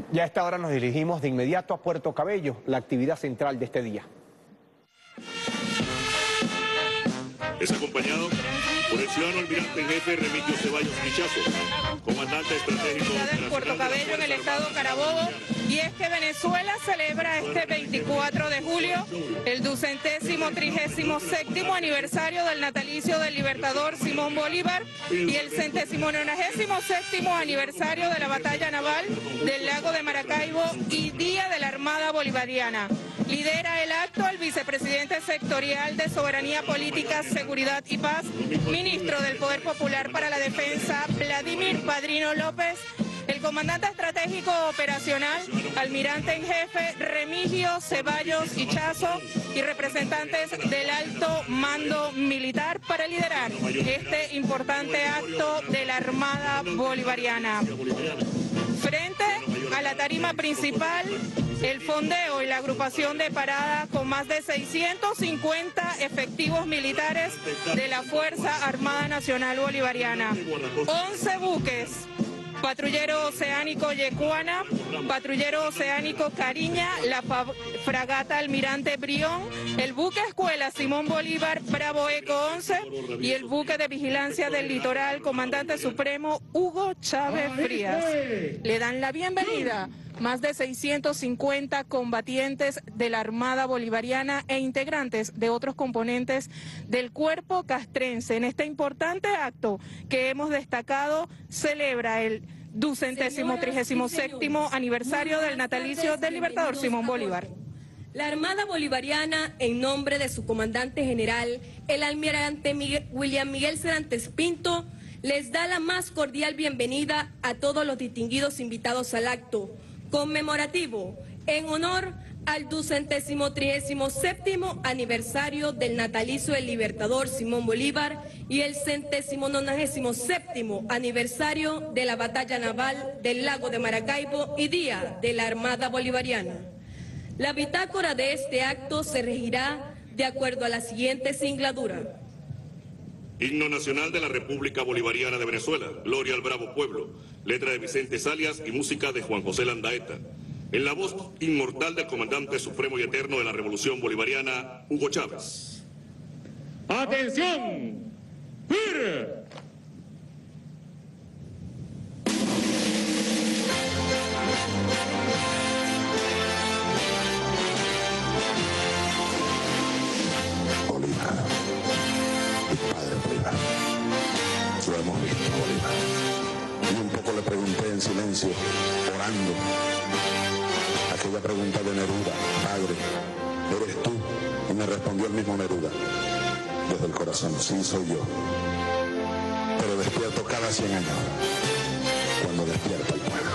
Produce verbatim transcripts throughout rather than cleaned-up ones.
Ya a esta hora nos dirigimos de inmediato a Puerto Cabello, la actividad central de este día. Es acompañado por el ciudadano almirante en jefe Remigio Ceballos Pichazo, comandante estratégico de Puerto Cabello en el estado Carabobo, y es que Venezuela celebra este veinticuatro de julio el ducentésimo trigésimo séptimo aniversario del natalicio del libertador Simón Bolívar y el centésimo nonagésimo séptimo aniversario de la batalla naval del lago de Maracaibo y Día de la Armada Bolivariana. Lidera el acto el vicepresidente sectorial de Soberanía Política, Seguridad y Paz, ministro del Poder Popular para la Defensa, Vladimir Padrino López, el comandante estratégico operacional, almirante en jefe Remigio Ceballos Pichazo y representantes del alto mando militar para liderar este importante acto de la Armada Bolivariana. Frente a la tarima principal, el fondeo y la agrupación de parada con más de seiscientos cincuenta efectivos militares de la Fuerza Armada Nacional Bolivariana, once buques, patrullero oceánico Yecuana, patrullero oceánico Cariña, la fragata Almirante Brión, el buque escuela Simón Bolívar Bravo Eco once y el buque de vigilancia del litoral Comandante Supremo Hugo Chávez Frías. Le dan la bienvenida más de seiscientos cincuenta combatientes de la Armada Bolivariana e integrantes de otros componentes del cuerpo castrense. En este importante acto que hemos destacado, celebra el ducentésimo trigésimo séptimo aniversario del natalicio del libertador Simón Bolívar. La Armada Bolivariana, en nombre de su comandante general, el almirante Miguel, William Miguel Serantes Pinto, les da la más cordial bienvenida a todos los distinguidos invitados al acto conmemorativo en honor al ducentésimo trigésimo séptimo aniversario del natalicio del libertador Simón Bolívar y el centésimo nonagésimo séptimo aniversario de la batalla naval del lago de Maracaibo y Día de la Armada Bolivariana. La bitácora de este acto se regirá de acuerdo a la siguiente singladura. Himno Nacional de la República Bolivariana de Venezuela, Gloria al Bravo Pueblo, letra de Vicente Salias y música de Juan José Landaeta. En la voz inmortal del comandante supremo y eterno de la Revolución Bolivariana, Hugo Chávez. ¡Atención! ¡Fir! Bolívar, mi padre Bolívar, lo hemos visto, Bolívar. Y un poco le pregunté en silencio, orando, aquella pregunta de Neruda: padre, ¿eres tú? Y me respondió el mismo Neruda, desde el corazón: sí, soy yo. Pero despierto cada cien años, cuando despierta el pueblo.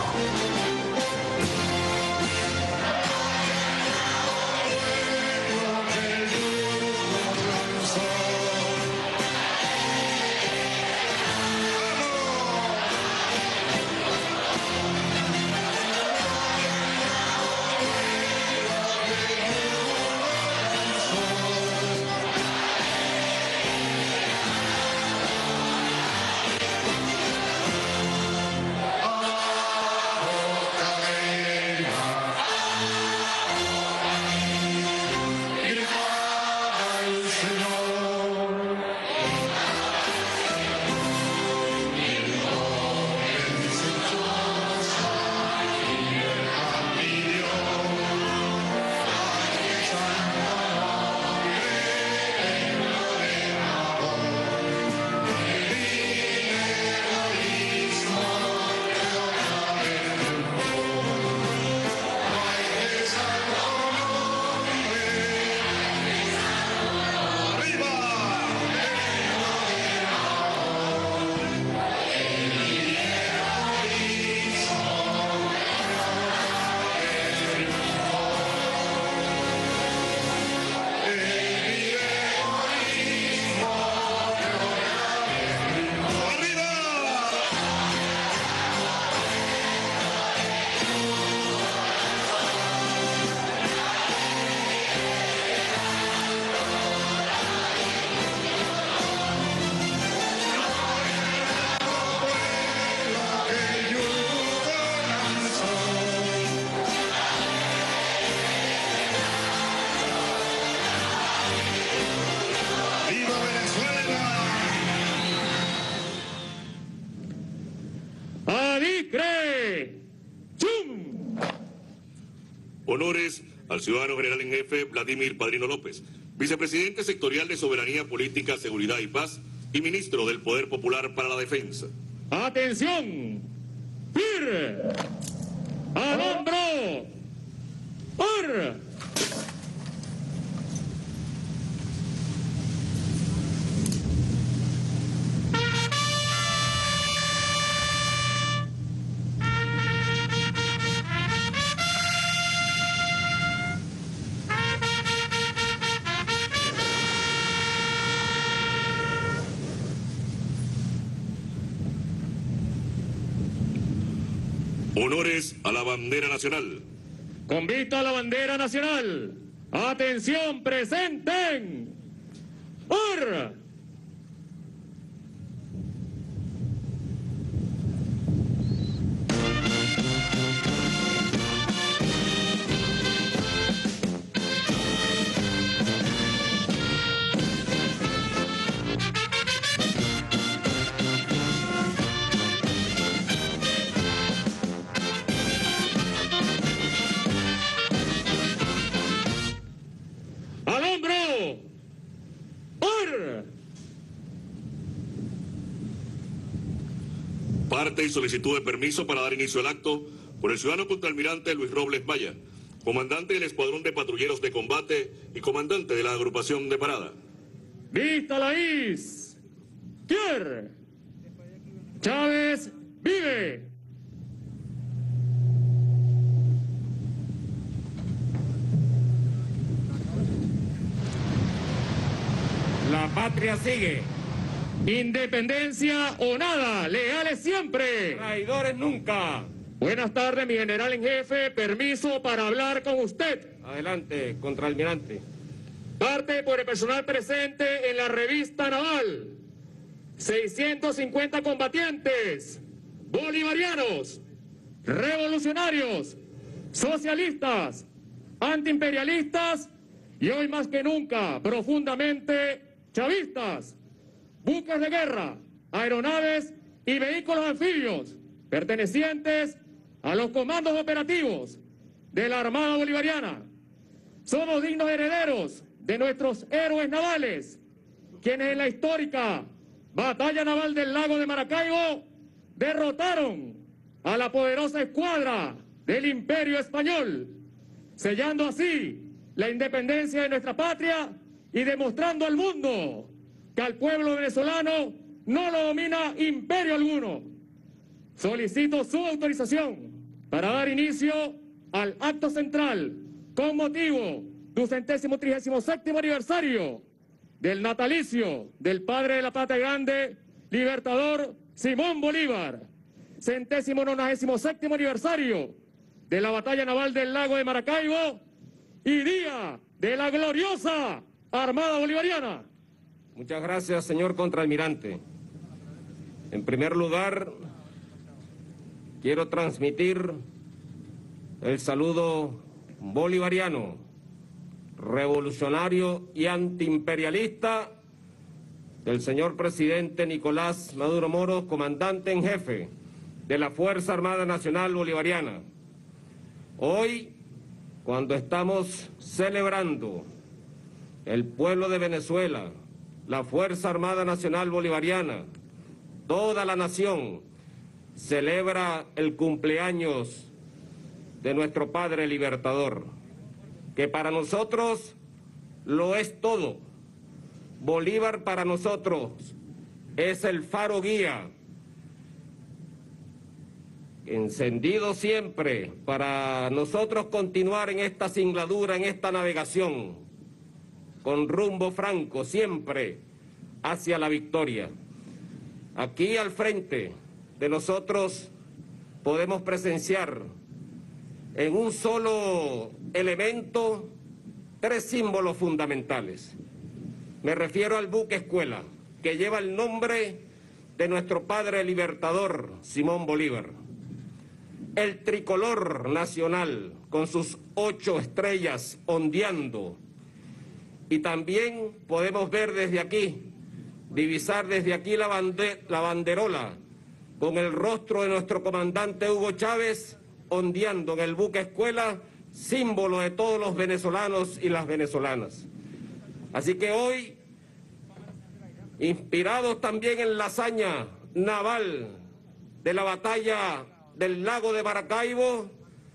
¡Chum! Honores al ciudadano general en jefe Vladimir Padrino López, vicepresidente sectorial de Soberanía Política, Seguridad y Paz y ministro del Poder Popular para la Defensa. ¡Atención! ¡Fir! ¡Al hombro! ¡Or! Honores a la bandera nacional. Con vista a la bandera nacional. ¡Atención, presenten! ¡Or! ¡Al hombro! ¡Or! Parte y solicitud de permiso para dar inicio al acto por el ciudadano contraalmirante Luis Robles Maya, comandante del Escuadrón de Patrulleros de Combate y comandante de la agrupación de parada. ¡Vista la is! ¡Quier! ¡Chávez vive! La patria sigue. Independencia o nada, leales siempre. Traidores nunca. Buenas tardes, mi general en jefe. Permiso para hablar con usted. Adelante, contraalmirante. Parte por el personal presente en la revista naval. seiscientos cincuenta combatientes, bolivarianos, revolucionarios, socialistas, antiimperialistas y hoy más que nunca profundamente chavistas, buques de guerra, aeronaves y vehículos anfibios pertenecientes a los comandos operativos de la Armada Bolivariana. Somos dignos herederos de nuestros héroes navales, quienes en la histórica Batalla Naval del Lago de Maracaibo derrotaron a la poderosa escuadra del Imperio Español, sellando así la independencia de nuestra patria y demostrando al mundo que al pueblo venezolano no lo domina imperio alguno. Solicito su autorización para dar inicio al acto central con motivo del centésimo trigésimo séptimo aniversario del natalicio del padre de la patria grande, libertador Simón Bolívar, centésimo nonagésimo séptimo aniversario de la batalla naval del Lago de Maracaibo y día de la gloriosa Armada Bolivariana. Muchas gracias, señor contraalmirante. En primer lugar, quiero transmitir el saludo bolivariano, revolucionario y antiimperialista del señor presidente Nicolás Maduro Moros, comandante en jefe de la Fuerza Armada Nacional Bolivariana. Hoy, cuando estamos celebrando el pueblo de Venezuela, la Fuerza Armada Nacional Bolivariana, toda la nación celebra el cumpleaños de nuestro Padre Libertador, que para nosotros lo es todo. Bolívar para nosotros es el faro guía, encendido siempre para nosotros continuar en esta singladura, en esta navegación, con rumbo franco, siempre hacia la victoria. Aquí al frente de nosotros podemos presenciar en un solo elemento tres símbolos fundamentales. Me refiero al buque escuela, que lleva el nombre de nuestro padre libertador, Simón Bolívar. El tricolor nacional, con sus ocho estrellas ondeando. Y también podemos ver desde aquí, divisar desde aquí la, bande- la banderola, con el rostro de nuestro comandante Hugo Chávez, ondeando en el buque escuela, símbolo de todos los venezolanos y las venezolanas. Así que hoy, inspirados también en la hazaña naval de la batalla del lago de Maracaibo,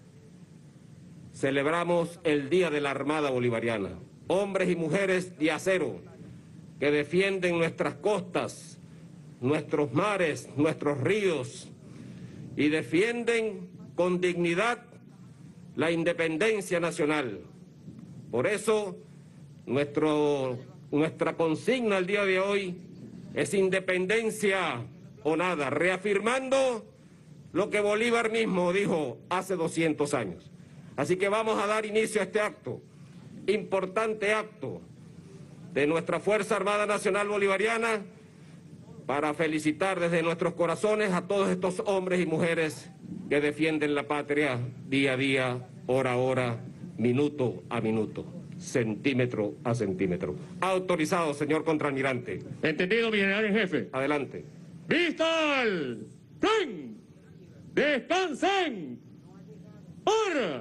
celebramos el Día de la Armada Bolivariana. Hombres y mujeres de acero que defienden nuestras costas, nuestros mares, nuestros ríos, y defienden con dignidad la independencia nacional. Por eso, nuestro, nuestra consigna el día de hoy es independencia o nada, reafirmando lo que Bolívar mismo dijo hace doscientos años. Así que vamos a dar inicio a este acto, importante acto de nuestra Fuerza Armada Nacional Bolivariana, para felicitar desde nuestros corazones a todos estos hombres y mujeres que defienden la patria día a día, hora a hora, minuto a minuto, centímetro a centímetro. Autorizado, señor contraalmirante. Entendido, mi general en jefe. Adelante. ¡Vista al plan! ¡Descansen! ¡Ahora!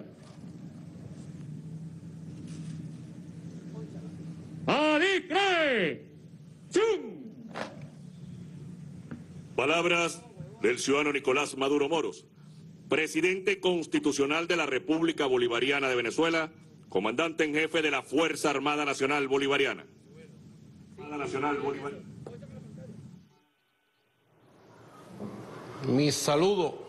¡Adicre! ¡Chum! Palabras del ciudadano Nicolás Maduro Moros, presidente constitucional de la República Bolivariana de Venezuela, comandante en jefe de la Fuerza Armada Nacional Bolivariana. Armada Nacional Bolivariana. Mi saludo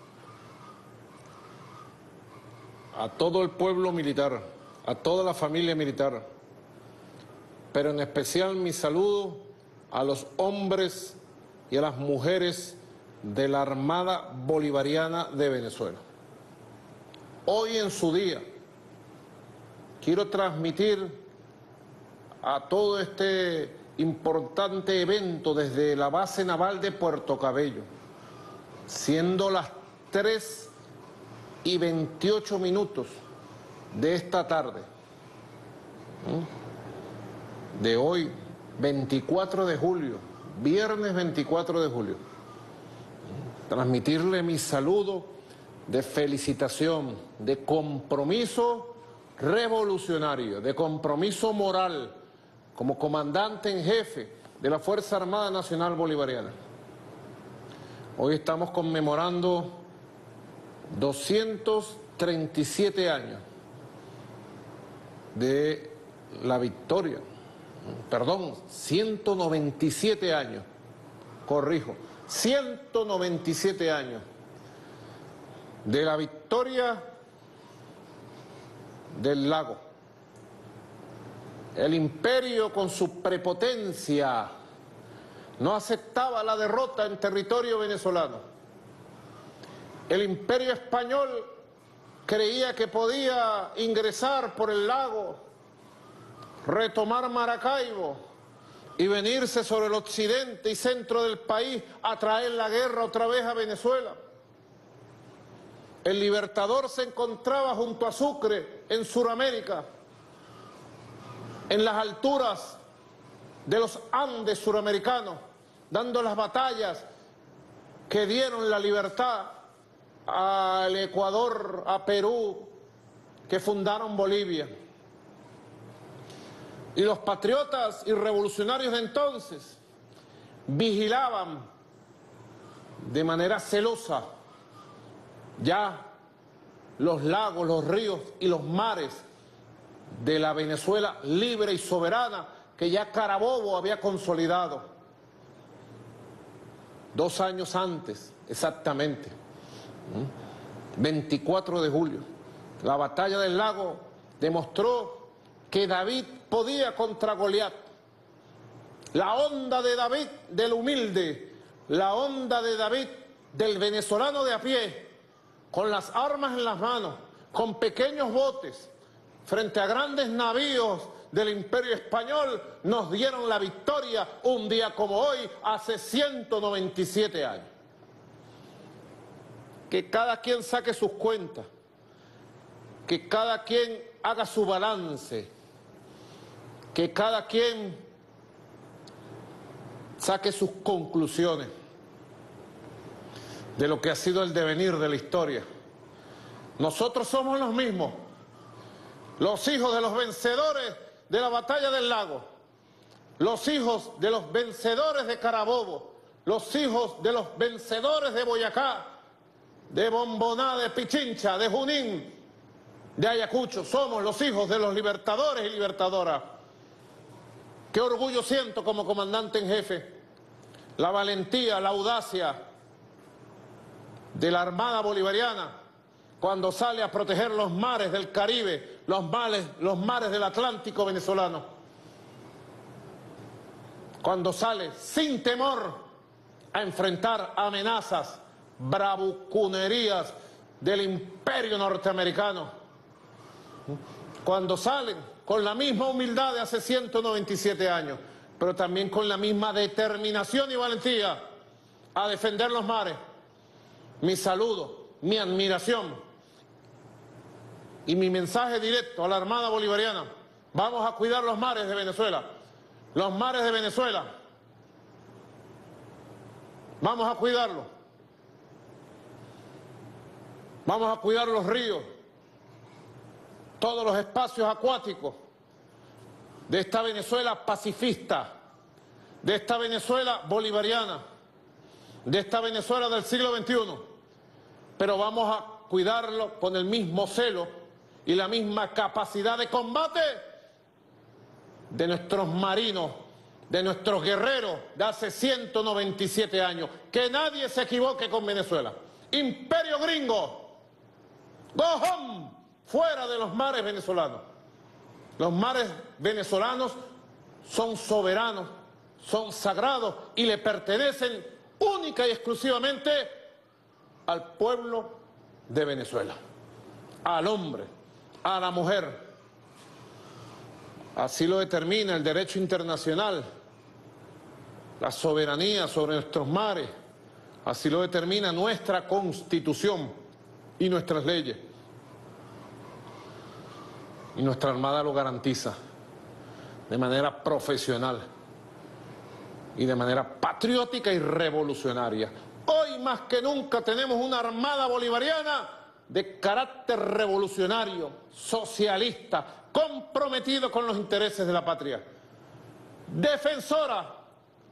a todo el pueblo militar, a toda la familia militar, pero en especial mi saludo a los hombres y a las mujeres de la Armada Bolivariana de Venezuela. Hoy en su día quiero transmitir a todo este importante evento desde la base naval de Puerto Cabello, siendo las tres y veintiocho minutos de esta tarde, ¿eh? de hoy, veinticuatro de julio, viernes veinticuatro de julio, transmitirle mi saludo de felicitación, de compromiso revolucionario, de compromiso moral, como comandante en jefe de la Fuerza Armada Nacional Bolivariana. Hoy estamos conmemorando doscientos treinta y siete años de la victoria, perdón, ciento noventa y siete años, corrijo, ciento noventa y siete años de la victoria del lago. El imperio, con su prepotencia, no aceptaba la derrota en territorio venezolano. El imperio español creía que podía ingresar por el lago, retomar Maracaibo y venirse sobre el occidente y centro del país a traer la guerra otra vez a Venezuela. El Libertador se encontraba junto a Sucre, en Sudamérica, en las alturas de los Andes suramericanos, dando las batallas que dieron la libertad al Ecuador, a Perú, que fundaron Bolivia. Y los patriotas y revolucionarios de entonces vigilaban de manera celosa ya los lagos, los ríos y los mares de la Venezuela libre y soberana que ya Carabobo había consolidado. Dos años antes, exactamente, veinticuatro de julio, la batalla del lago demostró que David podía contra Goliat. La onda de David, del humilde, la onda de David, del venezolano de a pie, con las armas en las manos, con pequeños botes, frente a grandes navíos del Imperio Español, nos dieron la victoria un día como hoy, hace ciento noventa y siete años. Que cada quien saque sus cuentas, que cada quien haga su balance, que cada quien saque sus conclusiones de lo que ha sido el devenir de la historia. Nosotros somos los mismos, los hijos de los vencedores de la batalla del Lago, los hijos de los vencedores de Carabobo, los hijos de los vencedores de Boyacá, de Bomboná, de Pichincha, de Junín, de Ayacucho. Somos los hijos de los libertadores y libertadoras. Qué orgullo siento como comandante en jefe, la valentía, la audacia de la Armada Bolivariana cuando sale a proteger los mares del Caribe, los mares, los mares del Atlántico venezolano. Cuando sale sin temor a enfrentar amenazas, bravuconerías del imperio norteamericano. Cuando salen con la misma humildad de hace ciento noventa y siete años, pero también con la misma determinación y valentía a defender los mares. Mi saludo, mi admiración y mi mensaje directo a la Armada Bolivariana: vamos a cuidar los mares de Venezuela, los mares de Venezuela, vamos a cuidarlos, vamos a cuidar los ríos, todos los espacios acuáticos de esta Venezuela pacifista, de esta Venezuela bolivariana, de esta Venezuela del siglo veintiuno, pero vamos a cuidarlo con el mismo celo y la misma capacidad de combate de nuestros marinos, de nuestros guerreros de hace ciento noventa y siete años. Que nadie se equivoque con Venezuela. Imperio gringo, go home, fuera de los mares venezolanos. Los mares venezolanos son soberanos, son sagrados y le pertenecen única y exclusivamente al pueblo de Venezuela, al hombre, a la mujer. Así lo determina el derecho internacional, la soberanía sobre nuestros mares, así lo determina nuestra Constitución y nuestras leyes. Y nuestra Armada lo garantiza de manera profesional y de manera patriótica y revolucionaria. Hoy más que nunca tenemos una Armada Bolivariana de carácter revolucionario, socialista, comprometido con los intereses de la patria, defensora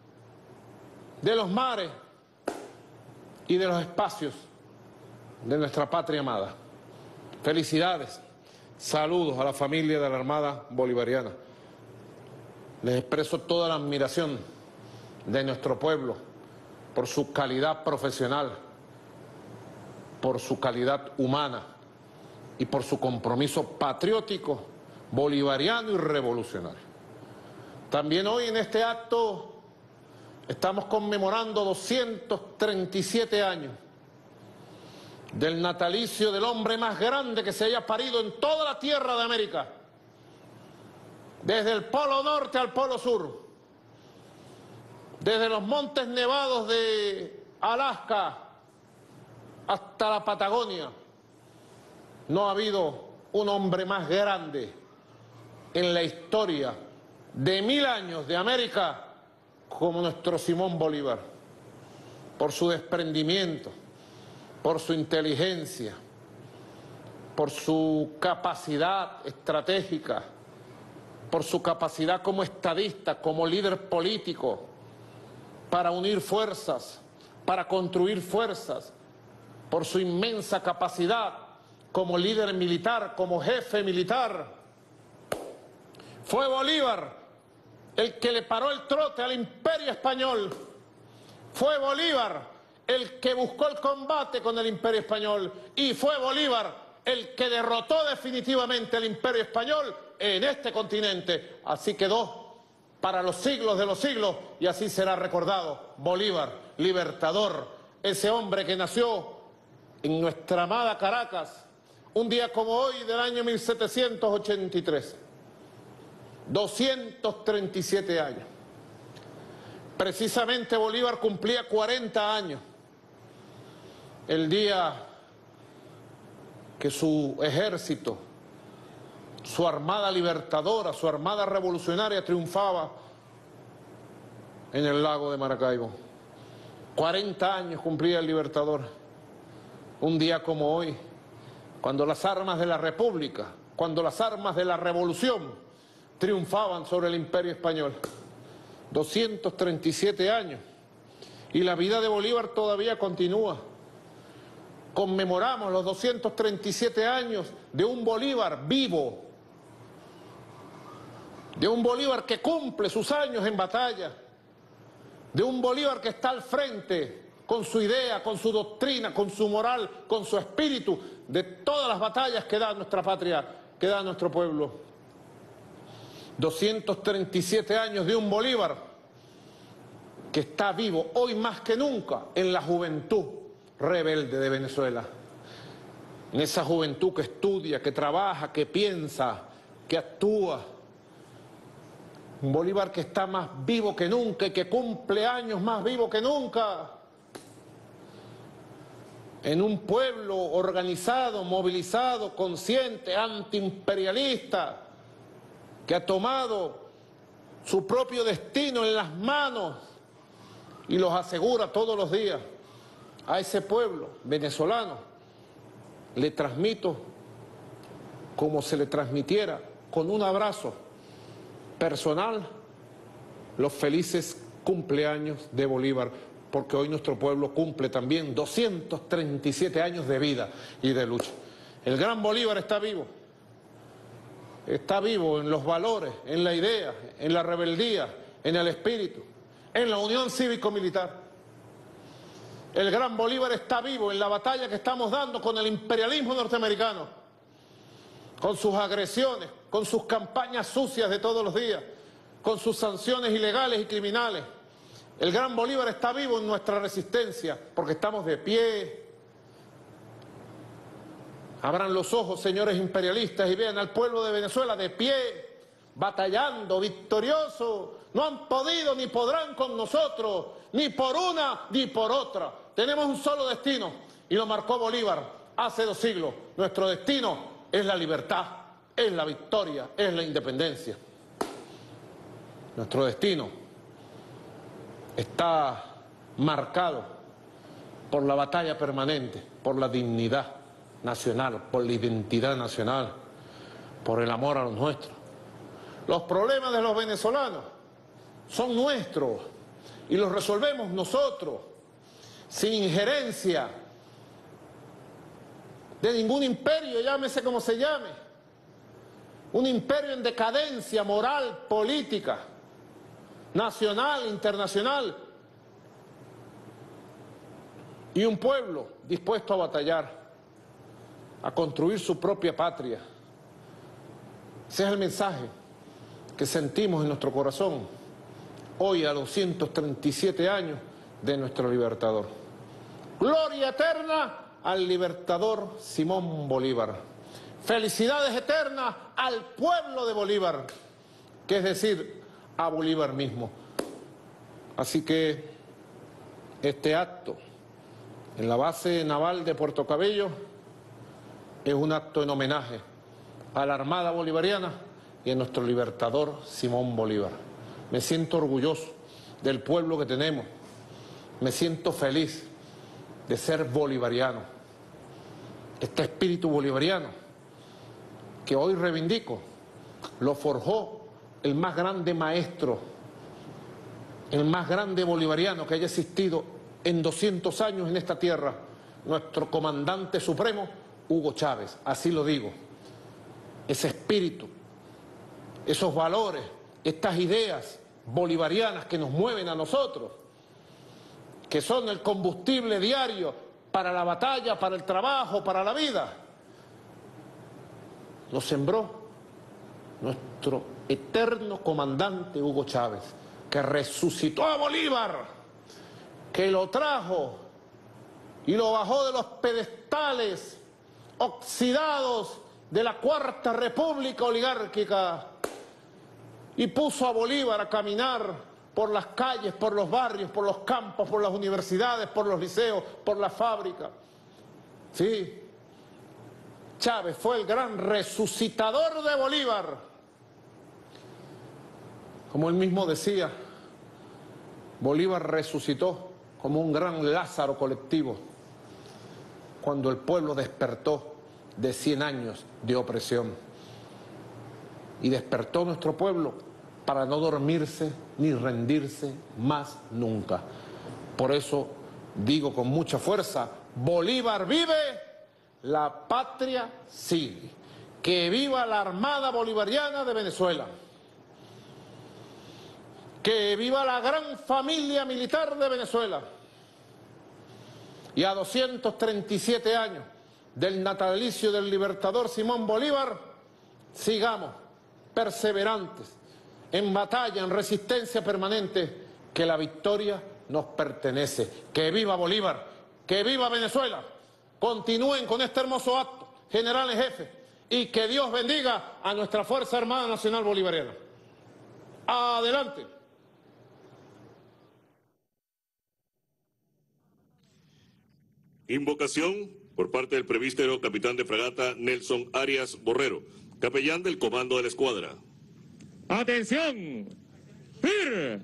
de los mares y de los espacios de nuestra patria amada. Felicidades, saludos a la familia de la Armada Bolivariana. Les expreso toda la admiración de nuestro pueblo por su calidad profesional, por su calidad humana y por su compromiso patriótico, bolivariano y revolucionario. También hoy en este acto estamos conmemorando doscientos treinta y siete años del natalicio del hombre más grande que se haya parido en toda la tierra de América, desde el Polo Norte al Polo Sur, desde los montes nevados de Alaska hasta la Patagonia. No ha habido un hombre más grande en la historia de mil años de América como nuestro Simón Bolívar, por su desprendimiento, por su inteligencia, por su capacidad estratégica, por su capacidad como estadista, como líder político, para unir fuerzas, para construir fuerzas, por su inmensa capacidad como líder militar, como jefe militar. Fue Bolívar el que le paró el trote al imperio español. Fue Bolívar el que buscó el combate con el imperio español. Y fue Bolívar el que derrotó definitivamente el imperio español en este continente. Así quedó para los siglos de los siglos y así será recordado Bolívar, libertador, ese hombre que nació en nuestra amada Caracas, un día como hoy del año mil setecientos ochenta y tres, doscientos treinta y siete años. Precisamente Bolívar cumplía cuarenta años el día que su ejército, su armada libertadora, su armada revolucionaria triunfaba en el lago de Maracaibo. cuarenta años cumplía el libertador. Un día como hoy, cuando las armas de la República, cuando las armas de la Revolución triunfaban sobre el Imperio Español. doscientos treinta y siete años. Y la vida de Bolívar todavía continúa. Conmemoramos los doscientos treinta y siete años de un Bolívar vivo, de un Bolívar que cumple sus años en batalla, de un Bolívar que está al frente con su idea, con su doctrina, con su moral, con su espíritu, de todas las batallas que da nuestra patria, que da nuestro pueblo. doscientos treinta y siete años de un Bolívar que está vivo hoy más que nunca en la juventud rebelde de Venezuela. En esa juventud que estudia, que trabaja, que piensa, que actúa. Un Bolívar que está más vivo que nunca y que cumple años más vivo que nunca. En un pueblo organizado, movilizado, consciente, antiimperialista, que ha tomado su propio destino en las manos y los asegura todos los días. A ese pueblo venezolano le transmito como se le transmitiera con un abrazo personal los felices cumpleaños de Bolívar, porque hoy nuestro pueblo cumple también doscientos treinta y siete años de vida y de lucha. El gran Bolívar está vivo, está vivo en los valores, en la idea, en la rebeldía, en el espíritu, en la unión cívico-militar. El gran Bolívar está vivo en la batalla que estamos dando con el imperialismo norteamericano, con sus agresiones, con sus campañas sucias de todos los días, con sus sanciones ilegales y criminales. El gran Bolívar está vivo en nuestra resistencia, porque estamos de pie. Abran los ojos, señores imperialistas, y vean al pueblo de Venezuela de pie, batallando, victorioso. No han podido ni podrán con nosotros, ni por una ni por otra. Tenemos un solo destino, y lo marcó Bolívar hace dos siglos. Nuestro destino es la libertad, es la victoria, es la independencia. Nuestro destino está marcado por la batalla permanente, por la dignidad nacional, por la identidad nacional, por el amor a los nuestros. Los problemas de los venezolanos son nuestros y los resolvemos nosotros, sin injerencia de ningún imperio, llámese como se llame. Un imperio en decadencia moral, política, nacional, internacional, y un pueblo dispuesto a batallar, a construir su propia patria. Ese es el mensaje que sentimos en nuestro corazón hoy a doscientos treinta y siete años de nuestro libertador. Gloria eterna al libertador Simón Bolívar. Felicidades eternas al pueblo de Bolívar, que es decir, a Bolívar mismo. Así que este acto en la base naval de Puerto Cabello es un acto en homenaje a la Armada Bolivariana y a nuestro libertador Simón Bolívar. Me siento orgulloso del pueblo que tenemos, me siento feliz de ser bolivariano. Este espíritu bolivariano que hoy reivindico lo forjó el más grande maestro, el más grande bolivariano que haya existido en doscientos años en esta tierra, nuestro comandante supremo, Hugo Chávez. Así lo digo. Ese espíritu, esos valores, estas ideas bolivarianas que nos mueven a nosotros, que son el combustible diario para la batalla, para el trabajo, para la vida, lo sembró nuestro eterno comandante Hugo Chávez, que resucitó a Bolívar, que lo trajo y lo bajó de los pedestales oxidados de la Cuarta República oligárquica y puso a Bolívar a caminar por las calles, por los barrios, por los campos, por las universidades, por los liceos, por las fábricas. Sí, Chávez fue el gran resucitador de Bolívar. Como él mismo decía, Bolívar resucitó como un gran Lázaro colectivo cuando el pueblo despertó de cien años de opresión. Y despertó nuestro pueblo para no dormirse ni rendirse más nunca. Por eso digo con mucha fuerza, Bolívar vive, la patria sigue. Que viva la Armada Bolivariana de Venezuela. Que viva la gran familia militar de Venezuela. Y a doscientos treinta y siete años del natalicio del libertador Simón Bolívar, sigamos perseverantes en batalla, en resistencia permanente, que la victoria nos pertenece. Que viva Bolívar, que viva Venezuela. Continúen con este hermoso acto, generales jefes, y que Dios bendiga a nuestra Fuerza Armada Nacional Bolivariana. Adelante. Invocación por parte del presbítero capitán de fragata Nelson Arias Borrero, capellán del comando de la escuadra. ¡Atención! ¡Fir!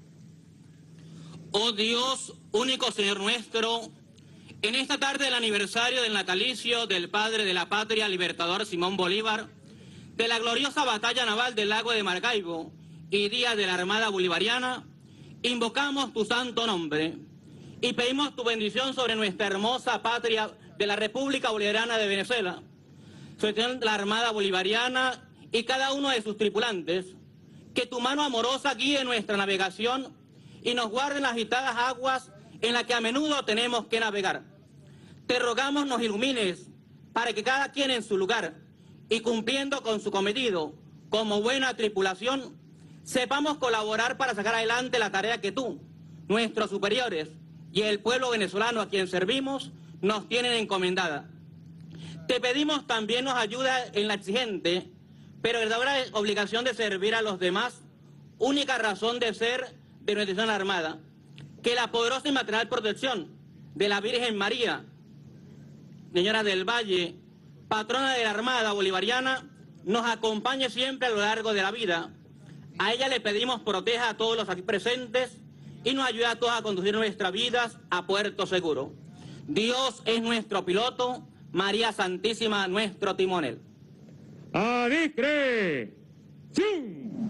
Oh Dios, único Señor nuestro, en esta tarde del aniversario del natalicio del padre de la patria, libertador Simón Bolívar, de la gloriosa batalla naval del lago de Maracaibo y día de la Armada Bolivariana, invocamos tu santo nombre y pedimos tu bendición sobre nuestra hermosa patria de la República Bolivariana de Venezuela, sobre la Armada Bolivariana y cada uno de sus tripulantes, que tu mano amorosa guíe nuestra navegación y nos guarde en las agitadas aguas en las que a menudo tenemos que navegar. Te rogamos nos ilumines para que cada quien en su lugar y cumpliendo con su cometido como buena tripulación, sepamos colaborar para sacar adelante la tarea que tú, nuestros superiores y el pueblo venezolano a quien servimos nos tienen encomendada. Te pedimos también nos ayuda en la exigente, pero verdadera obligación de servir a los demás, única razón de ser de nuestra Nación Armada, que la poderosa y maternal protección de la Virgen María, Señora del Valle, patrona de la Armada Bolivariana, nos acompañe siempre a lo largo de la vida. A ella le pedimos proteja a todos los aquí presentes y nos ayude a todos a conducir nuestras vidas a puerto seguro. Dios es nuestro piloto, María Santísima nuestro timonel. ¡Adicre! ¡Chum!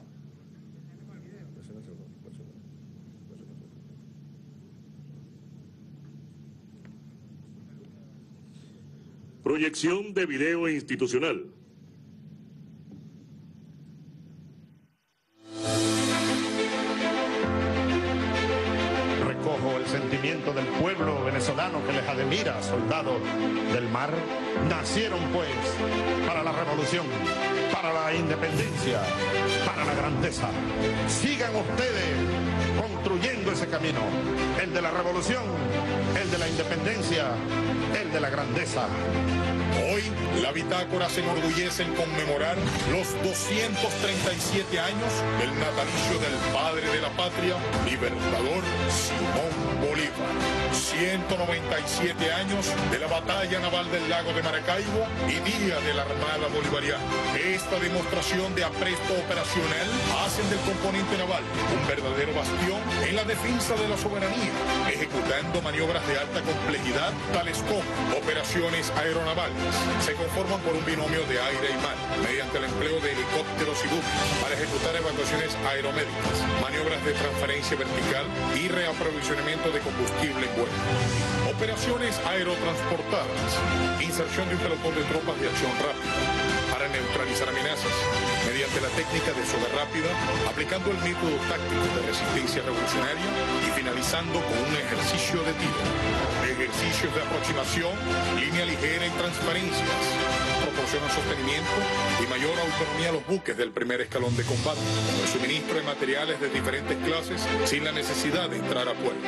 Proyección de video institucional. Recojo el sentimiento del pueblo venezolano que les admira, soldados del mar. Nacieron pues para la revolución, para la independencia, para la grandeza. Sigan ustedes construyendo ese camino, el de la revolución, el de la independencia, el de la grandeza. Hoy la bitácora se enorgullece en conmemorar los doscientos treinta y siete años del natalicio del padre de la patria, libertador Simón Bolívar. ciento noventa y siete años de la batalla naval del lago de Maracaibo y día de la Armada Bolivariana. Esta demostración de apresto operacional hacen del componente naval un verdadero bastión en la defensa de la soberanía, ejecutando maniobras de alta complejidad, tales como operaciones aeronavales. Se conforman por un binomio de aire y mar, mediante el empleo de helicópteros y buques para ejecutar evacuaciones aeromédicas, maniobras de transferencia vertical y reaprovisionamiento de combustible en vuelo. Operaciones aerotransportadas, inserción de un pelotón de tropas de acción rápida para neutralizar amenazas, mediante la técnica de soga rápida, aplicando el método táctico de resistencia revolucionaria y finalizando con un ejercicio de tiro. Ejercicios de aproximación, línea ligera y transferencias. Proporcionan sostenimiento y mayor autonomía a los buques del primer escalón de combate, con el suministro de materiales de diferentes clases sin la necesidad de entrar a puerto.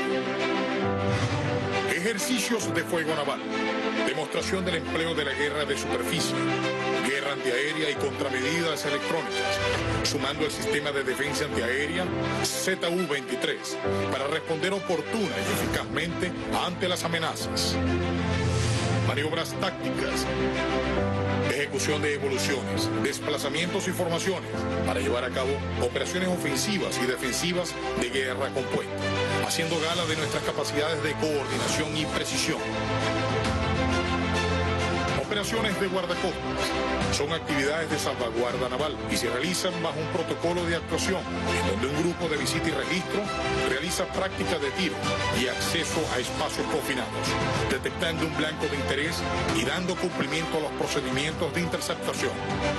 Ejercicios de fuego naval. Demostración del empleo de la guerra de superficie. Guerra antiaérea y contramedidas electrónicas, sumando el sistema de defensa antiaérea Z U veintitrés para responder oportuna y eficazmente ante las amenazas. Maniobras tácticas, ejecución de evoluciones, desplazamientos y formaciones para llevar a cabo operaciones ofensivas y defensivas de guerra compuesta, haciendo gala de nuestras capacidades de coordinación y precisión. operaciones de guardacostas. Son actividades de salvaguarda naval y se realizan bajo un protocolo de actuación en donde un grupo de visita y registro realiza prácticas de tiro y acceso a espacios confinados, detectando un blanco de interés y dando cumplimiento a los procedimientos de interceptación.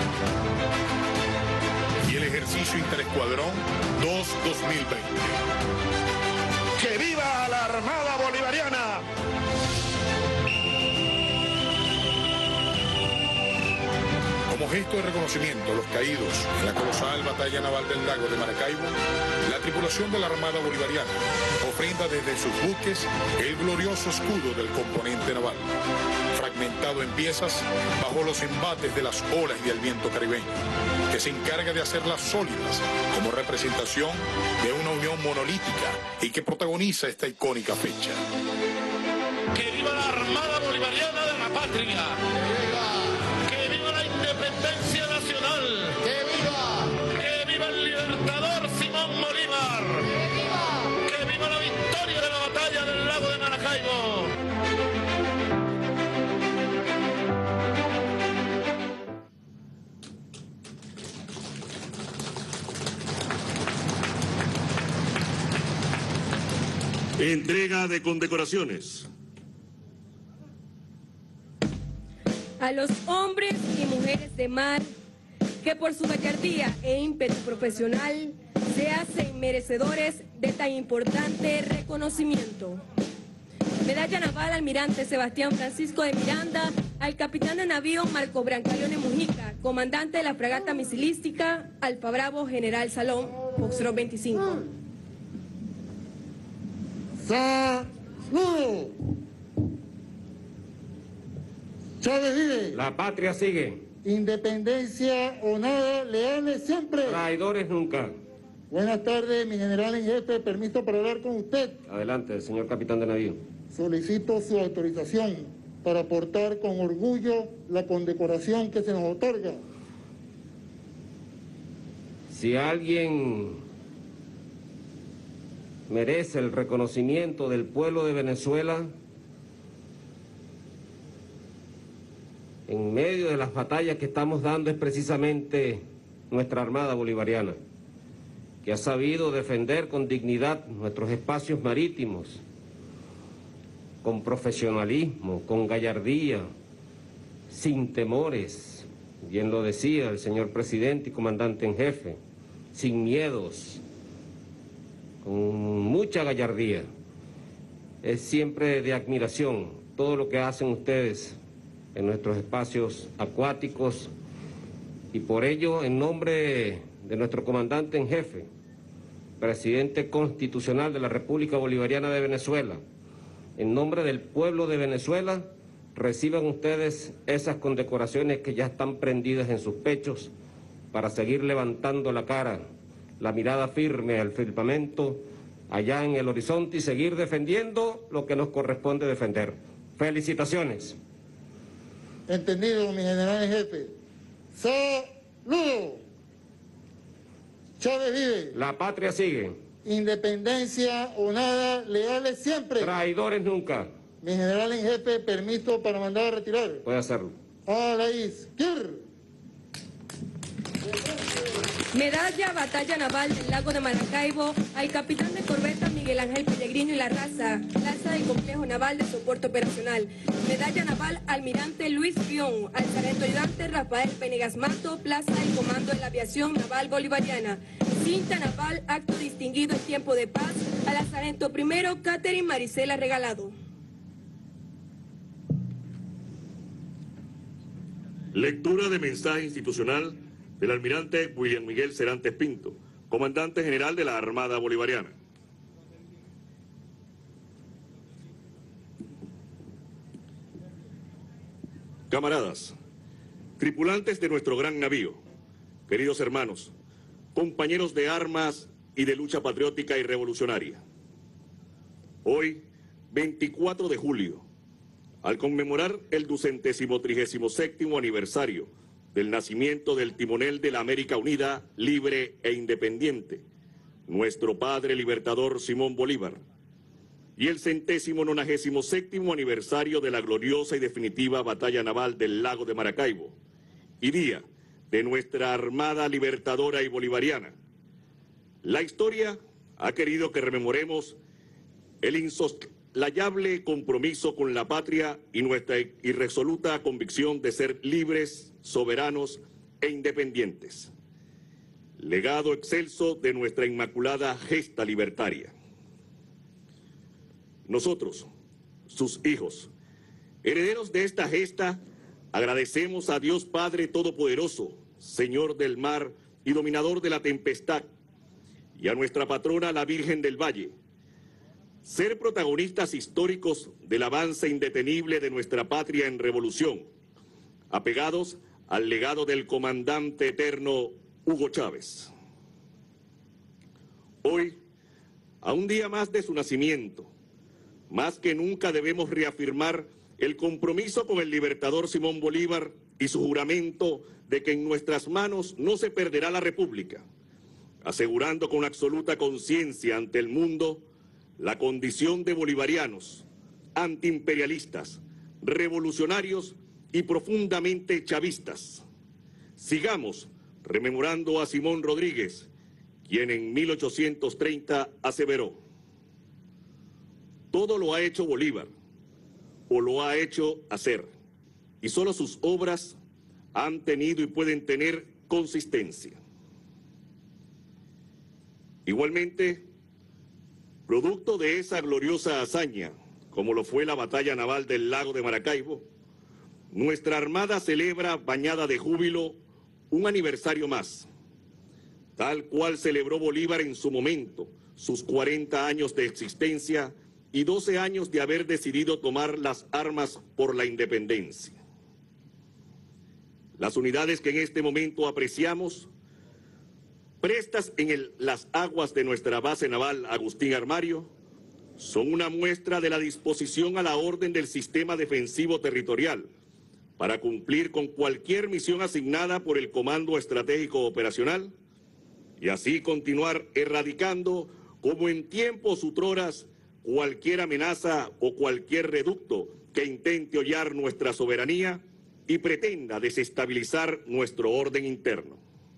Y el ejercicio Interescuadrón dos dos mil veinte. ¡Que viva la Armada Bolivariana! Como gesto de reconocimiento a los caídos en la colosal batalla naval del lago de Maracaibo, la tripulación de la Armada Bolivariana ofrenda desde sus buques el glorioso escudo del componente naval, fragmentado en piezas bajo los embates de las olas y del viento caribeño, que se encarga de hacerlas sólidas como representación de una unión monolítica y que protagoniza esta icónica fecha. ¡Que viva la Armada Bolivariana de la Patria! ¡Que viva la independencia nacional! ¡Que viva! ¡Que viva el libertador Simón Bolívar! ¡Que viva! ¡Que viva la victoria de la batalla del lago de Maracaibo! Entrega de condecoraciones. A los hombres y mujeres de mar que por su gallardía e ímpetu profesional se hacen merecedores de tan importante reconocimiento. Medalla Naval Almirante Sebastián Francisco de Miranda al capitán de navío Marco Brancaleone Mujica, comandante de la fragata misilística Alfa Bravo General Salón, Foxtrot veinticinco. ¡Saludo! Chávez vive. La patria sigue. Independencia o nada, leales siempre. Traidores nunca. Buenas tardes, mi general en jefe. Permiso para hablar con usted. Adelante, señor capitán de navío. Solicito su autorización para portar con orgullo la condecoración que se nos otorga. Si alguien merece el reconocimiento del pueblo de Venezuela en medio de las batallas que estamos dando, es precisamente nuestra Armada Bolivariana, que ha sabido defender con dignidad nuestros espacios marítimos, con profesionalismo, con gallardía, sin temores, bien lo decía el señor presidente y comandante en jefe, sin miedos, con mucha gallardía. Es siempre de admiración todo lo que hacen ustedes en nuestros espacios acuáticos, y por ello, en nombre de nuestro comandante en jefe, presidente constitucional de la República Bolivariana de Venezuela, en nombre del pueblo de Venezuela, reciban ustedes esas condecoraciones que ya están prendidas en sus pechos para seguir levantando la cara, la mirada firme al firmamento allá en el horizonte y seguir defendiendo lo que nos corresponde defender. Felicitaciones. Entendido, mi general en jefe. ¡Saludo! Chávez vive. La patria sigue. Independencia o nada, leales siempre. Traidores nunca. Mi general en jefe, permiso para mandar a retirar. Puede hacerlo. A la izquierda. Medalla Batalla Naval del Lago de Maracaibo al capitán de corbeta Miguel Ángel Pellegrino y la Raza, plaza del Complejo Naval de Soporte Operacional. Medalla Naval Almirante Luis Pion al sargento ayudante Rafael Penegas Mato, plaza del Comando de la Aviación Naval Bolivariana. Cinta Naval Acto Distinguido en Tiempo de Paz a la sargento primero Catherine Marisela Regalado. Lectura de mensaje institucional del almirante William Miguel Serantes Pinto, comandante general de la Armada Bolivariana. Camaradas, tripulantes de nuestro gran navío, queridos hermanos, compañeros de armas y de lucha patriótica y revolucionaria. Hoy, veinticuatro de julio, al conmemorar el ducentésimo trigésimo séptimo aniversario del nacimiento del timonel de la América Unida, libre e independiente, nuestro padre libertador Simón Bolívar, y el centésimo nonagésimo séptimo aniversario de la gloriosa y definitiva batalla naval del lago de Maracaibo y día de nuestra Armada Libertadora y Bolivariana. La historia ha querido que rememoremos el insoslayable compromiso con la patria y nuestra irresoluta convicción de ser libres, soberanos e independientes. Legado excelso de nuestra inmaculada gesta libertaria. Nosotros, sus hijos, herederos de esta gesta, agradecemos a Dios Padre Todopoderoso, Señor del mar y dominador de la tempestad, y a nuestra patrona la Virgen del Valle, ser protagonistas históricos del avance indetenible de nuestra patria en revolución, apegados al legado del comandante eterno Hugo Chávez. Hoy, a un día más de su nacimiento, más que nunca debemos reafirmar el compromiso con el libertador Simón Bolívar y su juramento de que en nuestras manos no se perderá la República, asegurando con absoluta conciencia ante el mundo la condición de bolivarianos, antiimperialistas, revolucionarios y profundamente chavistas. Sigamos rememorando a Simón Rodríguez, quien en mil ochocientos treinta aseveró: todo lo ha hecho Bolívar, o lo ha hecho hacer, y solo sus obras han tenido y pueden tener consistencia. Igualmente, producto de esa gloriosa hazaña, como lo fue la batalla naval del lago de Maracaibo, nuestra Armada celebra, bañada de júbilo, un aniversario más, tal cual celebró Bolívar en su momento, sus cuarenta años de existencia y doce años de haber decidido tomar las armas por la independencia. Las unidades que en este momento apreciamos, prestas en el, las aguas de nuestra base naval Agustín Armario, son una muestra de la disposición a la orden del sistema defensivo territorial para cumplir con cualquier misión asignada por el Comando Estratégico Operacional y así continuar erradicando, como en tiempos utroras, cualquier amenaza o cualquier reducto que intente hollar nuestra soberanía y pretenda desestabilizar nuestro orden interno.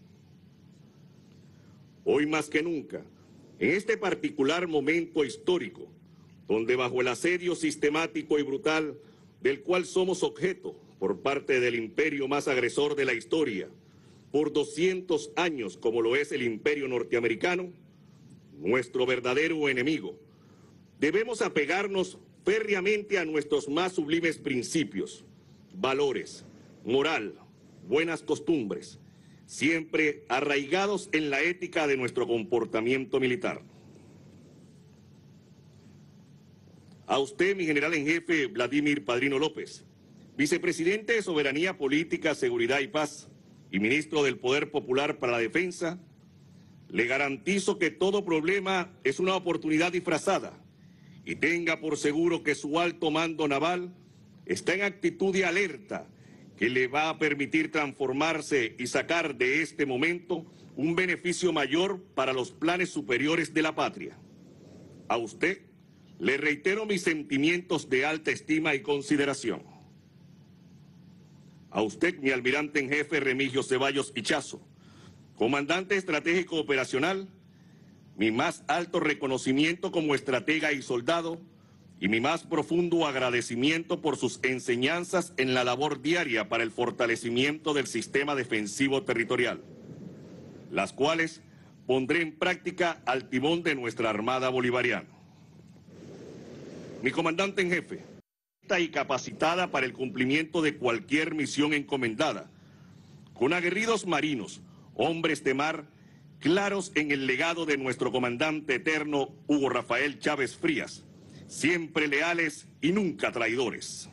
Hoy más que nunca, en este particular momento histórico, donde bajo el asedio sistemático y brutal del cual somos objeto por parte del imperio más agresor de la historia, por doscientos años como lo es el imperio norteamericano, nuestro verdadero enemigo, debemos apegarnos férreamente a nuestros más sublimes principios, valores, moral, buenas costumbres, siempre arraigados en la ética de nuestro comportamiento militar. A usted, mi general en jefe, Vladimir Padrino López, vicepresidente de Soberanía Política, Seguridad y Paz y ministro del Poder Popular para la Defensa, le garantizo que todo problema es una oportunidad disfrazada y tenga por seguro que su alto mando naval está en actitud de alerta que le va a permitir transformarse y sacar de este momento un beneficio mayor para los planes superiores de la patria. A usted le reitero mis sentimientos de alta estima y consideración. A usted, mi almirante en jefe Remigio Ceballos Ichazo, comandante estratégico operacional, mi más alto reconocimiento como estratega y soldado y mi más profundo agradecimiento por sus enseñanzas en la labor diaria para el fortalecimiento del sistema defensivo territorial, las cuales pondré en práctica al timón de nuestra Armada Bolivariana. Mi comandante en jefe, y capacitada para el cumplimiento de cualquier misión encomendada, con aguerridos marinos, hombres de mar, claros en el legado de nuestro comandante eterno Hugo Rafael Chávez Frías, siempre leales y nunca traidores.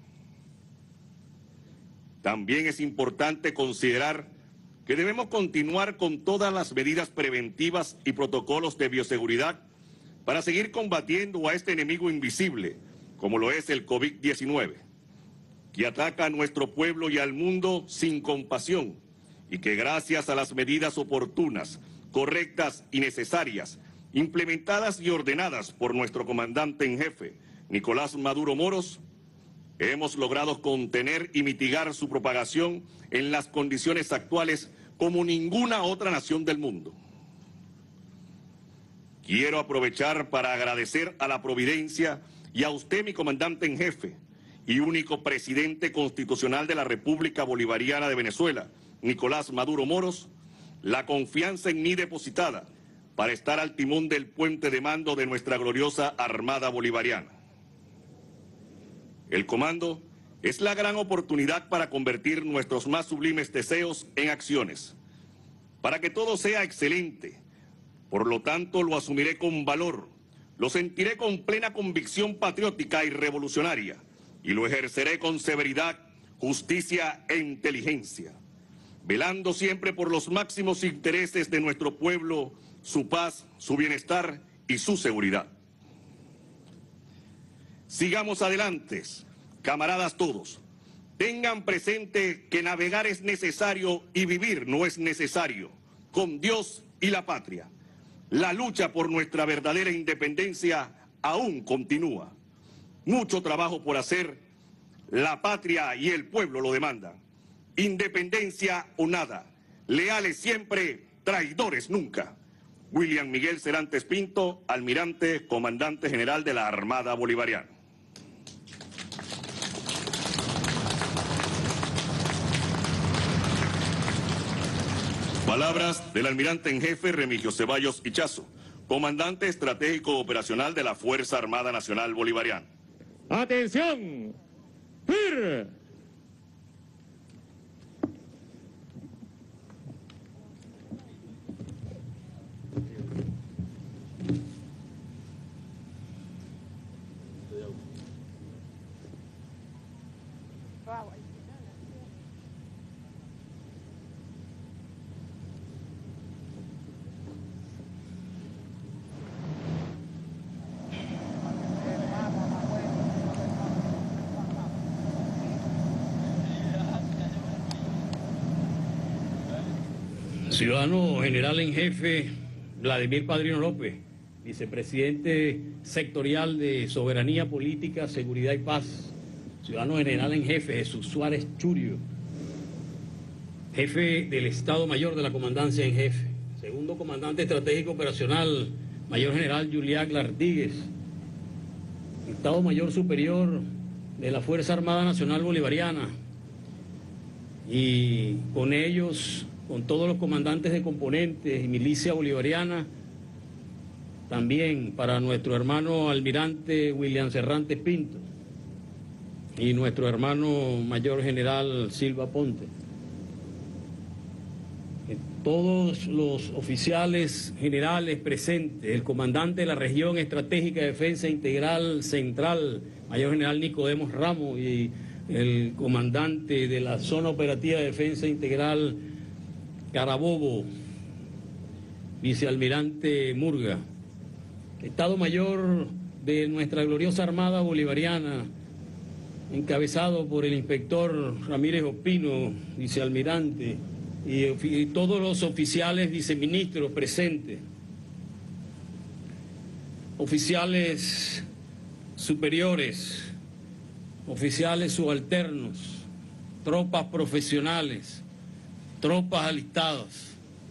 También es importante considerar que debemos continuar con todas las medidas preventivas y protocolos de bioseguridad para seguir combatiendo a este enemigo invisible, como lo es el COVID diecinueve, que ataca a nuestro pueblo y al mundo sin compasión, y que gracias a las medidas oportunas, correctas y necesarias implementadas y ordenadas por nuestro comandante en jefe, Nicolás Maduro Moros, hemos logrado contener y mitigar su propagación en las condiciones actuales como ninguna otra nación del mundo. Quiero aprovechar para agradecer a la Providencia y a usted, mi comandante en jefe y único presidente constitucional de la República Bolivariana de Venezuela, Nicolás Maduro Moros, la confianza en mí depositada para estar al timón del puente de mando de nuestra gloriosa Armada Bolivariana. El comando es la gran oportunidad para convertir nuestros más sublimes deseos en acciones, para que todo sea excelente. Por lo tanto, lo asumiré con valor, lo sentiré con plena convicción patriótica y revolucionaria, y lo ejerceré con severidad, justicia e inteligencia, velando siempre por los máximos intereses de nuestro pueblo, su paz, su bienestar y su seguridad. Sigamos adelante, camaradas todos. Tengan presente que navegar es necesario y vivir no es necesario, con Dios y la patria. La lucha por nuestra verdadera independencia aún continúa. Mucho trabajo por hacer, la patria y el pueblo lo demandan. Independencia o nada, leales siempre, traidores nunca. William Miguel Serantes Pinto, almirante, comandante general de la Armada Bolivariana. Palabras del almirante en jefe Remigio Ceballos Ichazo, comandante estratégico operacional de la Fuerza Armada Nacional Bolivariana. ¡Atención! ¡Fir! Ciudadano General en Jefe Vladimir Padrino López, Vicepresidente Sectorial de Soberanía Política, Seguridad y Paz. Ciudadano General en Jefe Jesús Suárez Churio, Jefe del Estado Mayor de la Comandancia en Jefe. Segundo Comandante Estratégico Operacional, Mayor General Julián Lartigues, Estado Mayor Superior de la Fuerza Armada Nacional Bolivariana. Y con ellos, con todos los comandantes de componentes y milicia bolivariana, también para nuestro hermano almirante William Serrantes Pinto y nuestro hermano mayor general Silva Ponte. Todos los oficiales generales presentes, el comandante de la Región Estratégica de Defensa Integral Central, mayor general Nicodemos Ramos, y el comandante de la Zona Operativa de Defensa Integral Carabobo, vicealmirante Murga, Estado Mayor de nuestra gloriosa Armada Bolivariana, encabezado por el inspector Ramírez Opino, vicealmirante, y, y todos los oficiales viceministros presentes, oficiales superiores, oficiales subalternos, tropas profesionales, tropas alistadas.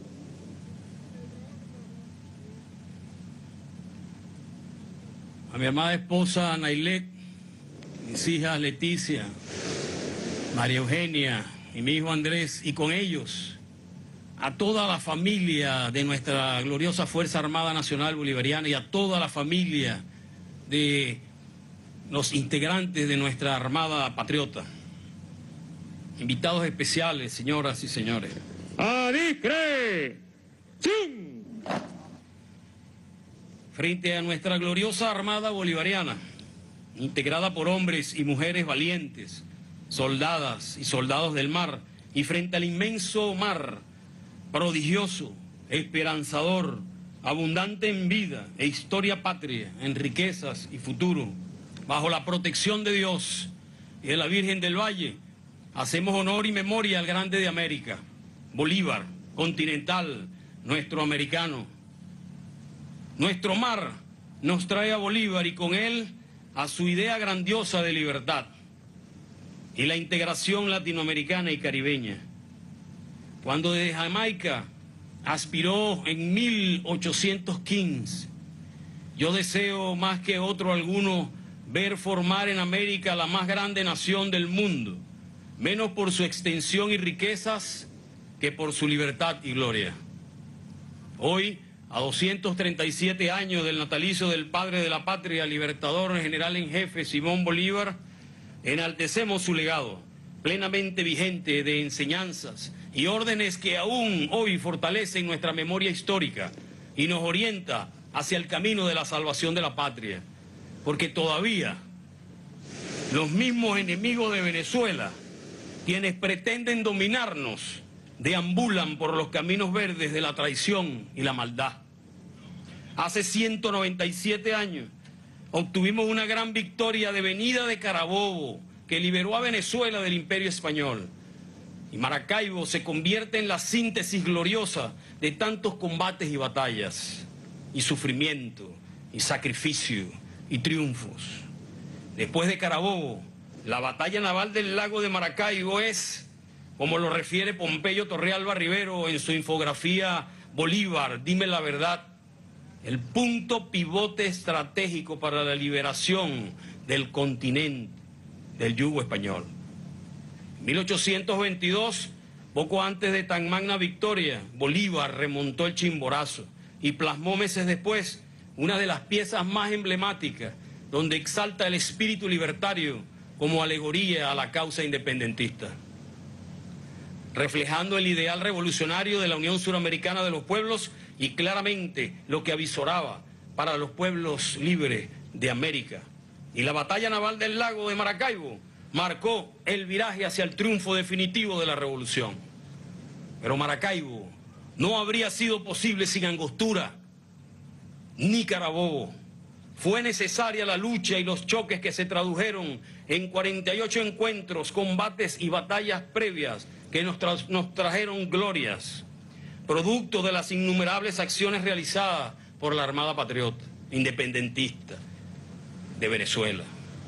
A mi amada esposa Nailet, mis hijas Leticia, María Eugenia y mi hijo Andrés, y con ellos a toda la familia de nuestra gloriosa Fuerza Armada Nacional Bolivariana y a toda la familia de los integrantes de nuestra Armada Patriota. Invitados especiales, señoras y señores. ¡Adicre! ¡Chum! Frente a nuestra gloriosa Armada Bolivariana, integrada por hombres y mujeres valientes, soldadas y soldados del mar, y frente al inmenso mar, prodigioso, esperanzador, abundante en vida e historia patria, en riquezas y futuro, bajo la protección de Dios y de la Virgen del Valle, hacemos honor y memoria al grande de América, Bolívar, continental, nuestro americano, Nuestro mar nos trae a Bolívar y con él a su idea grandiosa de libertad y la integración latinoamericana y caribeña. Cuando desde Jamaica aspiró en mil ochocientos quince, yo deseo más que otro alguno ver formar en América la más grande nación del mundo, menos por su extensión y riquezas que por su libertad y gloria. Hoy, a doscientos treinta y siete años del natalicio del padre de la patria, libertador general en jefe Simón Bolívar, enaltecemos su legado, plenamente vigente de enseñanzas y órdenes que aún hoy fortalecen nuestra memoria histórica y nos orienta hacia el camino de la salvación de la patria. Porque todavía los mismos enemigos de Venezuela, quienes pretenden dominarnos, deambulan por los caminos verdes de la traición y la maldad. Hace ciento noventa y siete años obtuvimos una gran victoria devenida de Carabobo, que liberó a Venezuela del Imperio Español. Y Maracaibo se convierte en la síntesis gloriosa de tantos combates y batallas, y sufrimiento, y sacrificio, y triunfos. Después de Carabobo, la batalla naval del lago de Maracaibo es, como lo refiere Pompeyo Torrealba Rivero en su infografía Bolívar, dime la verdad, el punto pivote estratégico para la liberación del continente del yugo español. En mil ochocientos veintidós, poco antes de tan magna victoria, Bolívar remontó el Chimborazo y plasmó meses después una de las piezas más emblemáticas donde exalta el espíritu libertario como alegoría a la causa independentista. Reflejando el ideal revolucionario de la Unión Suramericana de los Pueblos y claramente lo que avisoraba para los pueblos libres de América. Y la batalla naval del lago de Maracaibo marcó el viraje hacia el triunfo definitivo de la revolución. Pero Maracaibo no habría sido posible sin Angostura ni Carabobo. Fue necesaria la lucha y los choques que se tradujeron en cuarenta y ocho encuentros, combates y batallas previas que nos, tra nos trajeron glorias, producto de las innumerables acciones realizadas por la Armada Patriota independentista de Venezuela.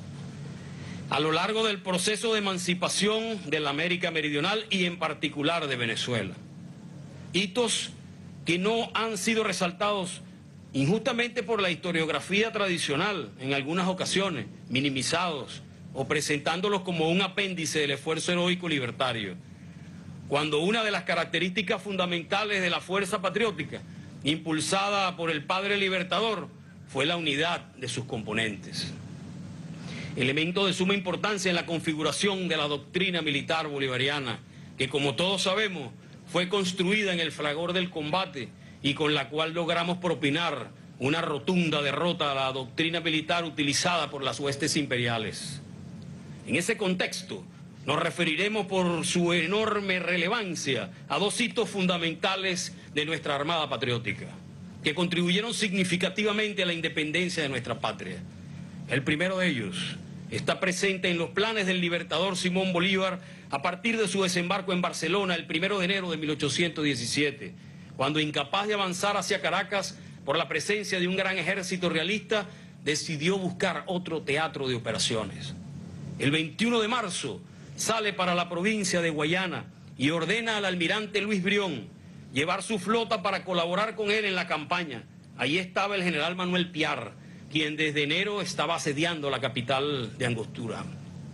A lo largo del proceso de emancipación de la América Meridional y en particular de Venezuela, hitos que no han sido resaltados injustamente por la historiografía tradicional, en algunas ocasiones, minimizados o presentándolos como un apéndice del esfuerzo heroico libertario, cuando una de las características fundamentales de la fuerza patriótica, impulsada por el padre libertador, fue la unidad de sus componentes. Elemento de suma importancia en la configuración de la doctrina militar bolivariana, que como todos sabemos, fue construida en el fragor del combate y con la cual logramos propinar una rotunda derrota a la doctrina militar utilizada por las huestes imperiales. En ese contexto, nos referiremos por su enorme relevancia a dos hitos fundamentales de nuestra Armada Patriótica, que contribuyeron significativamente a la independencia de nuestra patria. El primero de ellos está presente en los planes del libertador Simón Bolívar a partir de su desembarco en Barcelona el primero de enero de mil ochocientos diecisiete, cuando, incapaz de avanzar hacia Caracas por la presencia de un gran ejército realista, decidió buscar otro teatro de operaciones. El veintiuno de marzo sale para la provincia de Guayana y ordena al almirante Luis Brión llevar su flota para colaborar con él en la campaña. Allí estaba el general Manuel Piar, quien desde enero estaba asediando la capital de Angostura.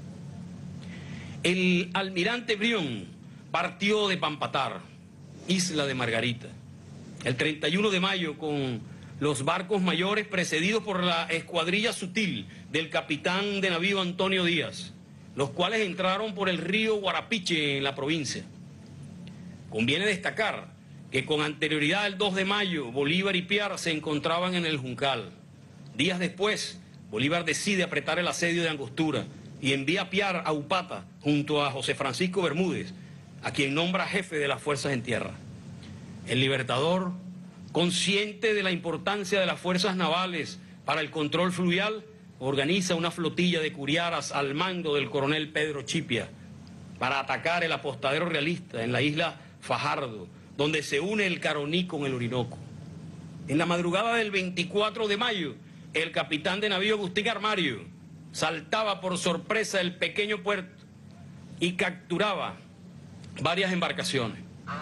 El almirante Brión partió de Pampatar, isla de Margarita, el treinta y uno de mayo con los barcos mayores precedidos por la escuadrilla sutil del capitán de navío Antonio Díaz, los cuales entraron por el río Guarapiche en la provincia. Conviene destacar que con anterioridad al dos de mayo, Bolívar y Piar se encontraban en el Juncal. Días después, Bolívar decide apretar el asedio de Angostura y envía a Piar a Upata junto a José Francisco Bermúdez, a quien nombra jefe de las fuerzas en tierra. El libertador, consciente de la importancia de las fuerzas navales para el control fluvial, organiza una flotilla de curiaras al mando del coronel Pedro Chipia para atacar el apostadero realista en la isla Fajardo, donde se une el Caroní con el Orinoco. En la madrugada del veinticuatro de mayo, el capitán de navío Agustín Armario saltaba por sorpresa el pequeño puerto y capturaba varias embarcaciones,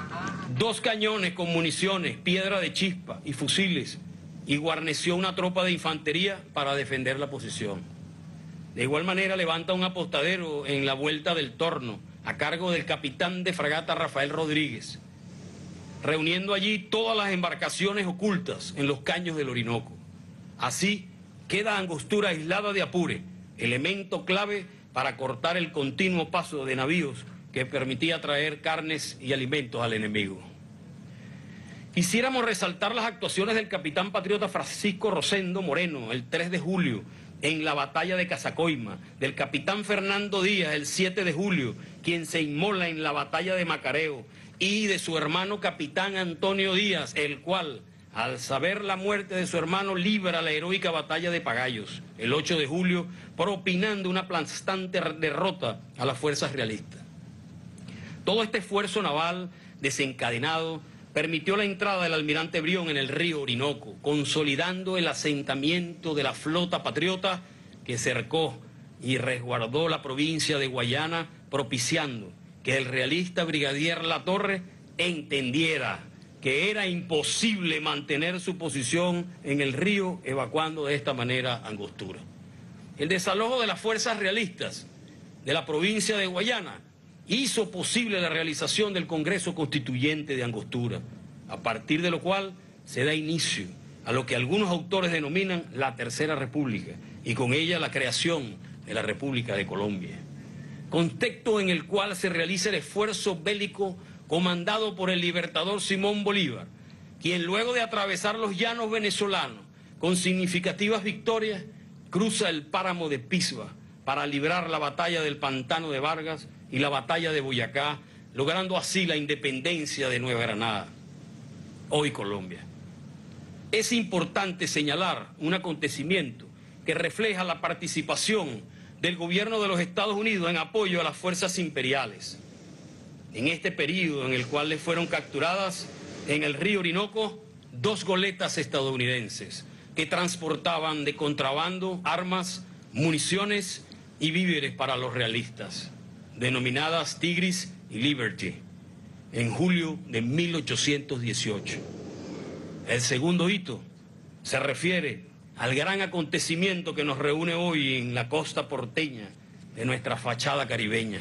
dos cañones con municiones, piedra de chispa y fusiles, y guarneció una tropa de infantería para defender la posición. De igual manera levanta un apostadero en la Vuelta del Torno, a cargo del capitán de fragata Rafael Rodríguez, reuniendo allí todas las embarcaciones ocultas en los caños del Orinoco. Así queda Angostura aislada de Apure, elemento clave para cortar el continuo paso de navíos que permitía traer carnes y alimentos al enemigo. Quisiéramos resaltar las actuaciones del capitán patriota Francisco Rosendo Moreno el tres de julio en la batalla de Casacoima, del capitán Fernando Díaz el siete de julio, quien se inmola en la batalla de Macareo, y de su hermano capitán Antonio Díaz, el cual, al saber la muerte de su hermano, libra la heroica batalla de Pagayos, el ocho de julio, propinando una aplastante derrota a las fuerzas realistas. Todo este esfuerzo naval desencadenado permitió la entrada del almirante Brión en el río Orinoco, consolidando el asentamiento de la flota patriota que cercó y resguardó la provincia de Guayana, propiciando que el realista brigadier Latorre entendiera que era imposible mantener su posición en el río, evacuando de esta manera Angostura. El desalojo de las fuerzas realistas de la provincia de Guayana hizo posible la realización del Congreso Constituyente de Angostura, a partir de lo cual se da inicio a lo que algunos autores denominan la Tercera República, y con ella la creación de la República de Colombia. Contexto en el cual se realiza el esfuerzo bélico comandado por el libertador Simón Bolívar, quien luego de atravesar los llanos venezolanos con significativas victorias, cruza el páramo de Pisba para librar la batalla del Pantano de Vargas y la batalla de Boyacá, logrando así la independencia de Nueva Granada, hoy Colombia. Es importante señalar un acontecimiento que refleja la participación del gobierno de los Estados Unidos en apoyo a las fuerzas imperiales. En este periodo en el cual le fueron capturadas en el río Orinoco dos goletas estadounidenses que transportaban de contrabando armas, municiones y víveres para los realistas, denominadas Tigris y Liberty, en julio de mil ochocientos dieciocho. El segundo hito se refiere al gran acontecimiento que nos reúne hoy en la costa porteña de nuestra fachada caribeña,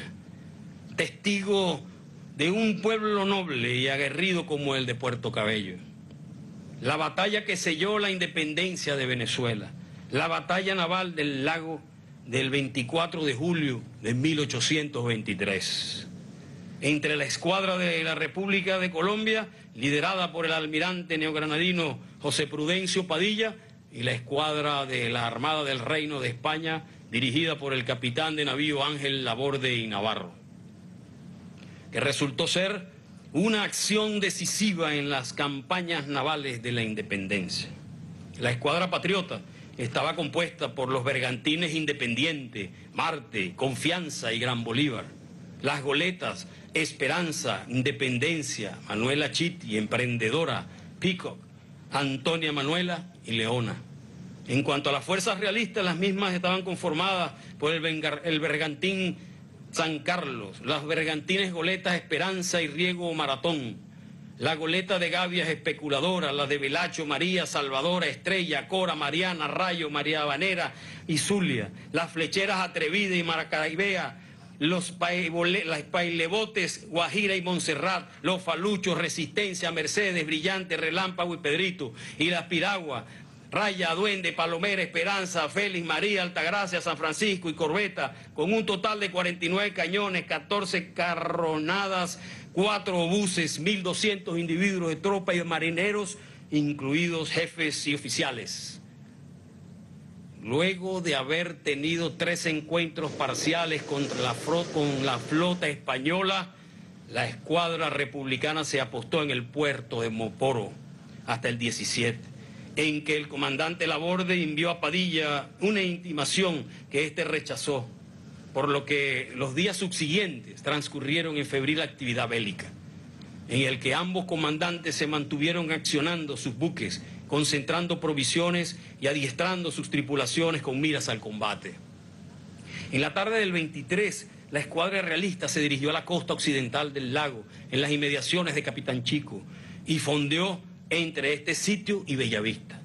testigo de un pueblo noble y aguerrido como el de Puerto Cabello. La batalla que selló la independencia de Venezuela, la batalla naval del lago del veinticuatro de julio de mil ochocientos veintitrés. Entre la escuadra de la República de Colombia, liderada por el almirante neogranadino José Prudencio Padilla, y la escuadra de la Armada del Reino de España, dirigida por el capitán de navío Ángel Laborde y Navarro, que resultó ser una acción decisiva en las campañas navales de la independencia. La escuadra patriota estaba compuesta por los bergantines Independiente, Marte, Confianza y Gran Bolívar, las goletas Esperanza, Independencia, Manuela Chiti, Emprendedora, Peacock, Antonia Manuela y Leona. En cuanto a las fuerzas realistas, las mismas estaban conformadas por el, el bergantín San Carlos, las bergantines goletas Esperanza y Riego Maratón, la goleta de Gavias Especuladora, la de Velacho, María, Salvadora, Estrella, Cora, Mariana, Rayo, María Habanera y Zulia, las flecheras Atrevida y Maracaraibea, los paibole, las pailebotes Guajira y Montserrat, los faluchos Resistencia, Mercedes, Brillante, Relámpago y Pedrito, y las piraguas Raya, Duende, Palomera, Esperanza, Félix, María, Altagracia, San Francisco y Corbeta, con un total de cuarenta y nueve cañones, catorce carronadas, cuatro obuses, mil doscientos individuos de tropa y marineros, incluidos jefes y oficiales. Luego de haber tenido tres encuentros parciales contra la con la flota española, la escuadra republicana se apostó en el puerto de Moporo hasta el diecisiete, en que el comandante Laborde envió a Padilla una intimación que éste rechazó, por lo que los días subsiguientes transcurrieron en febril actividad bélica, en el que ambos comandantes se mantuvieron accionando sus buques concentrando provisiones y adiestrando sus tripulaciones con miras al combate. En la tarde del veintitrés, la escuadra realista se dirigió a la costa occidental del lago, en las inmediaciones de Capitán Chico, y fondeó entre este sitio y Bellavista,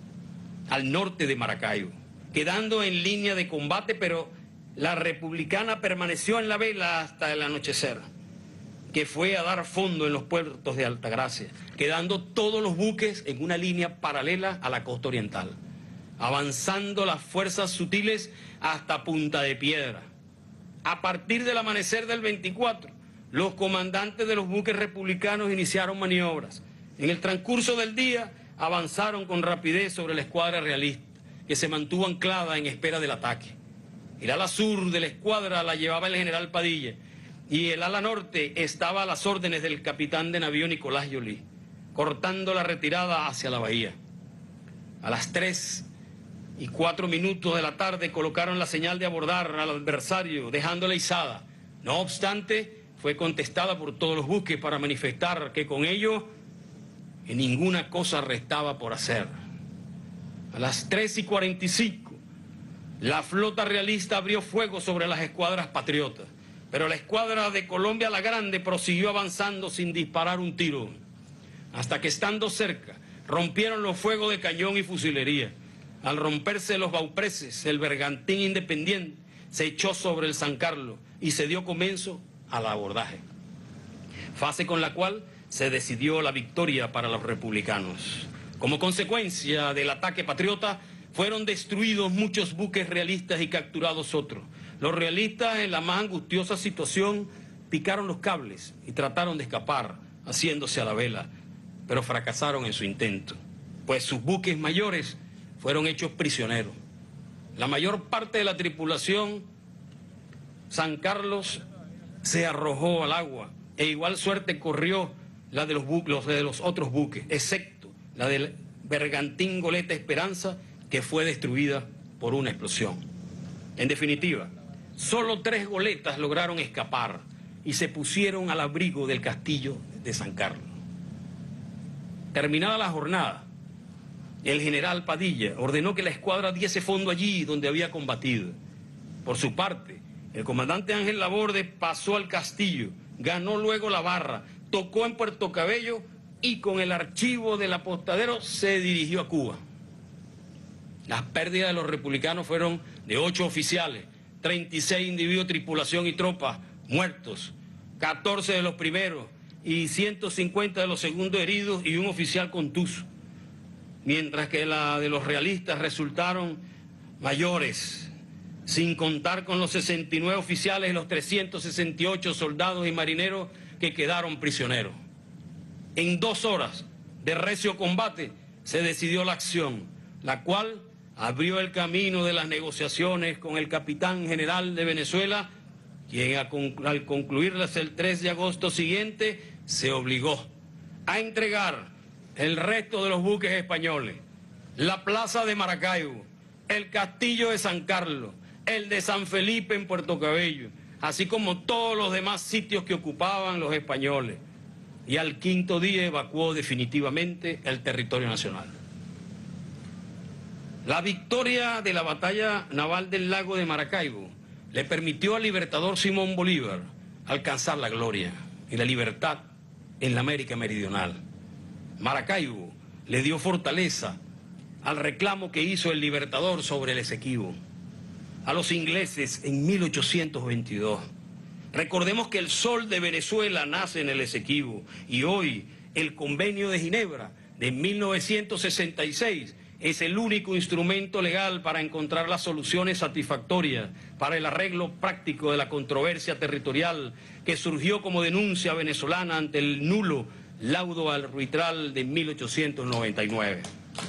al norte de Maracaibo, quedando en línea de combate, pero la republicana permaneció en la vela hasta el anochecer, que fue a dar fondo en los puertos de Altagracia, quedando todos los buques en una línea paralela a la costa oriental, avanzando las fuerzas sutiles hasta Punta de Piedra. A partir del amanecer del veinticuatro, los comandantes de los buques republicanos iniciaron maniobras. En el transcurso del día avanzaron con rapidez sobre la escuadra realista, que se mantuvo anclada en espera del ataque. El ala sur de la escuadra la llevaba el general Padilla, y el ala norte estaba a las órdenes del capitán de navío Nicolás Yolí, cortando la retirada hacia la bahía. A las tres y cuatro minutos de la tarde colocaron la señal de abordar al adversario, dejándola izada. No obstante, fue contestada por todos los buques para manifestar que con ello que ninguna cosa restaba por hacer. A las tres y cuarenta y cinco, la flota realista abrió fuego sobre las escuadras patriotas, pero la escuadra de Colombia la Grande prosiguió avanzando sin disparar un tiro, hasta que estando cerca, rompieron los fuegos de cañón y fusilería. Al romperse los baupreses, el bergantín Independiente se echó sobre el San Carlos y se dio comienzo al abordaje, fase con la cual se decidió la victoria para los republicanos. Como consecuencia del ataque patriota, fueron destruidos muchos buques realistas y capturados otros. Los realistas, en la más angustiosa situación, picaron los cables y trataron de escapar, haciéndose a la vela, pero fracasaron en su intento, pues sus buques mayores fueron hechos prisioneros. La mayor parte de la tripulación San Carlos se arrojó al agua, e igual suerte corrió la de los, buques, de los otros buques, excepto la del bergantín Goleta Esperanza, que fue destruida por una explosión. En definitiva, solo tres goletas lograron escapar y se pusieron al abrigo del castillo de San Carlos. Terminada la jornada, el general Padilla ordenó que la escuadra diese fondo allí donde había combatido. Por su parte, el comandante Ángel Laborde pasó al castillo, ganó luego la barra, tocó en Puerto Cabello y con el archivo del apostadero se dirigió a Cuba. Las pérdidas de los republicanos fueron de ocho oficiales, treinta y seis individuos, tripulación y tropas muertos, catorce de los primeros y ciento cincuenta de los segundos heridos y un oficial contuso, mientras que la de los realistas resultaron mayores, sin contar con los sesenta y nueve oficiales y los trescientos sesenta y ocho soldados y marineros que quedaron prisioneros. En dos horas de recio combate se decidió la acción, la cual abrió el camino de las negociaciones con el capitán general de Venezuela, quien al concluirlas el tres de agosto siguiente se obligó a entregar el resto de los buques españoles, la plaza de Maracaibo, el castillo de San Carlos, el de San Felipe en Puerto Cabello, así como todos los demás sitios que ocupaban los españoles, y al quinto día evacuó definitivamente el territorio nacional. La victoria de la batalla naval del lago de Maracaibo le permitió al libertador Simón Bolívar alcanzar la gloria y la libertad en la América Meridional. Maracaibo le dio fortaleza al reclamo que hizo el libertador sobre el Esequibo a los ingleses en mil ochocientos veintidós. Recordemos que el sol de Venezuela nace en el Esequibo y hoy el Convenio de Ginebra de mil novecientos sesenta y seis es el único instrumento legal para encontrar las soluciones satisfactorias para el arreglo práctico de la controversia territorial que surgió como denuncia venezolana ante el nulo laudo arbitral de mil ochocientos noventa y nueve.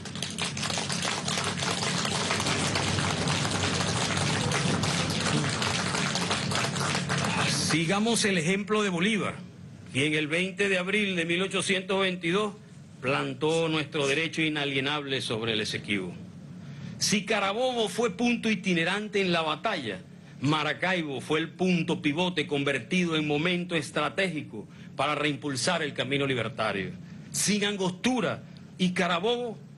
Sigamos el ejemplo de Bolívar, quien el veinte de abril de mil ochocientos veintidós plantó nuestro derecho inalienable sobre el Esequibo. Si Carabobo fue punto itinerante en la batalla, Maracaibo fue el punto pivote convertido en momento estratégico para reimpulsar el camino libertario. Sin Angostura y Carabobo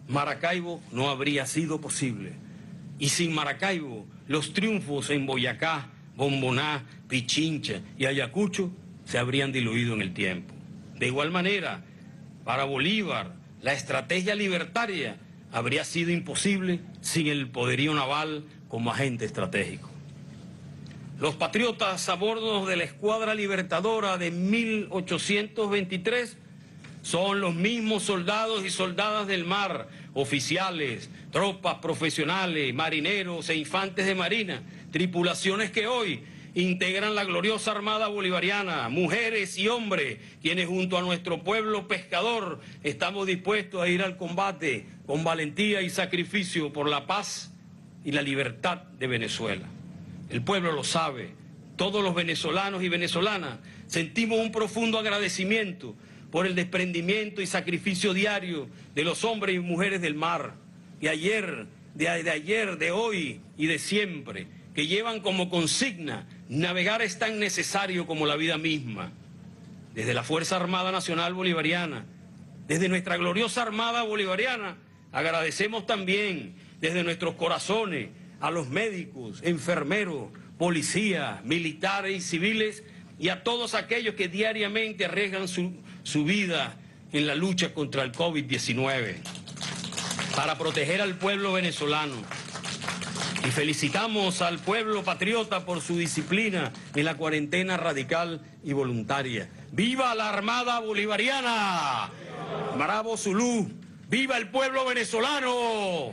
Maracaibo no habría sido posible. Y sin Maracaibo, los triunfos en Boyacá, Bomboná, Pichincha y Ayacucho se habrían diluido en el tiempo. De igual manera, para Bolívar, la estrategia libertaria habría sido imposible sin el poderío naval como agente estratégico. Los patriotas a bordo de la Escuadra Libertadora de mil ochocientos veintitrés son los mismos soldados y soldadas del mar, oficiales, tropas profesionales, marineros e infantes de marina, tripulaciones que hoy integran la gloriosa Armada Bolivariana, mujeres y hombres, quienes junto a nuestro pueblo pescador estamos dispuestos a ir al combate con valentía y sacrificio por la paz y la libertad de Venezuela. El pueblo lo sabe, todos los venezolanos y venezolanas sentimos un profundo agradecimiento por el desprendimiento y sacrificio diario de los hombres y mujeres del mar, de ayer, de, de ayer, de hoy y de siempre, que llevan como consigna: navegar es tan necesario como la vida misma. Desde la Fuerza Armada Nacional Bolivariana, desde nuestra gloriosa Armada Bolivariana, agradecemos también desde nuestros corazones a los médicos, enfermeros, policías, militares y civiles y a todos aquellos que diariamente arriesgan su, su vida en la lucha contra el COVID diecinueve para proteger al pueblo venezolano. Y felicitamos al pueblo patriota por su disciplina en la cuarentena radical y voluntaria. ¡Viva la Armada Bolivariana! ¡Bravo Zulú! ¡Viva el pueblo venezolano!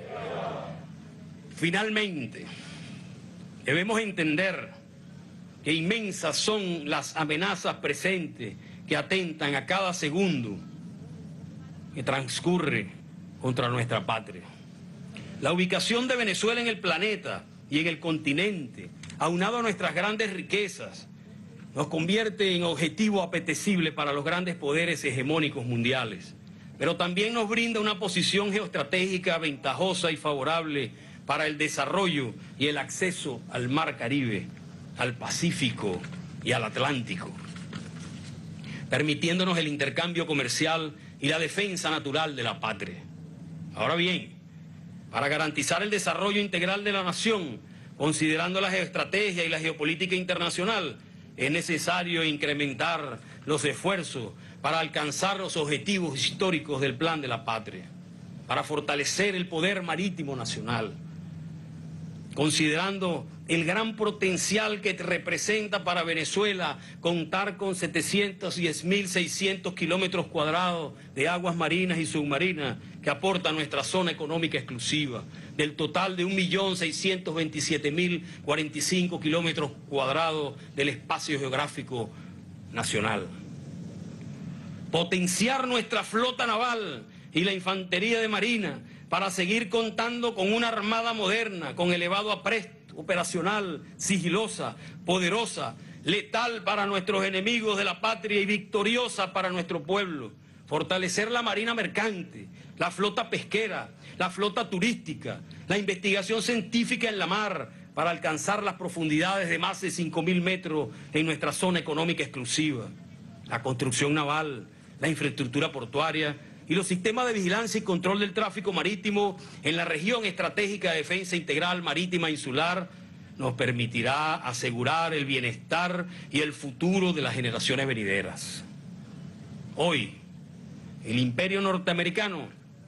Finalmente, debemos entender que inmensas son las amenazas presentes que atentan a cada segundo que transcurre contra nuestra patria. La ubicación de Venezuela en el planeta y en el continente, aunado a nuestras grandes riquezas, nos convierte en objetivo apetecible para los grandes poderes hegemónicos mundiales, pero también nos brinda una posición geoestratégica ventajosa y favorable para el desarrollo y el acceso al Mar Caribe, al Pacífico y al Atlántico, permitiéndonos el intercambio comercial y la defensa natural de la patria. Ahora bien, para garantizar el desarrollo integral de la nación, considerando la geoestrategia y la geopolítica internacional, es necesario incrementar los esfuerzos para alcanzar los objetivos históricos del Plan de la Patria, para fortalecer el poder marítimo nacional, considerando el gran potencial que representa para Venezuela contar con setecientos diez mil seiscientos kilómetros cuadrados de aguas marinas y submarinas que aporta nuestra zona económica exclusiva, del total de un millón seiscientos veintisiete mil cuarenta y cinco kilómetros cuadrados del espacio geográfico nacional. Potenciar nuestra flota naval y la infantería de marina para seguir contando con una armada moderna, con elevado apresto operacional, sigilosa, poderosa, letal para nuestros enemigos de la patria y victoriosa para nuestro pueblo. Fortalecer la marina mercante, la flota pesquera, la flota turística, la investigación científica en la mar para alcanzar las profundidades de más de cinco mil metros en nuestra zona económica exclusiva, la construcción naval, la infraestructura portuaria y los sistemas de vigilancia y control del tráfico marítimo en la región estratégica de defensa integral marítima insular nos permitirá asegurar el bienestar y el futuro de las generaciones venideras. Hoy, el imperio norteamericano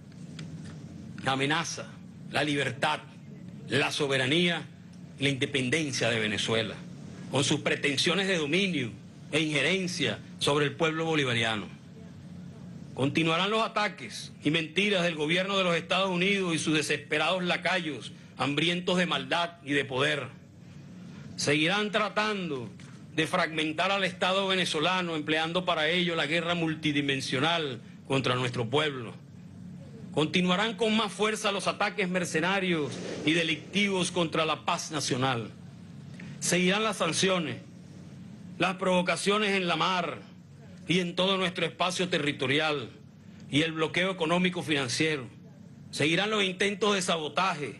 amenaza la libertad, la soberanía y la independencia de Venezuela, con sus pretensiones de dominio e injerencia sobre el pueblo bolivariano. Continuarán los ataques y mentiras del gobierno de los Estados Unidos y sus desesperados lacayos, hambrientos de maldad y de poder. Seguirán tratando de fragmentar al Estado venezolano, empleando para ello la guerra multidimensional contra nuestro pueblo. Continuarán con más fuerza los ataques mercenarios y delictivos contra la paz nacional. Seguirán las sanciones, las provocaciones en la mar y en todo nuestro espacio territorial y el bloqueo económico financiero. Seguirán los intentos de sabotaje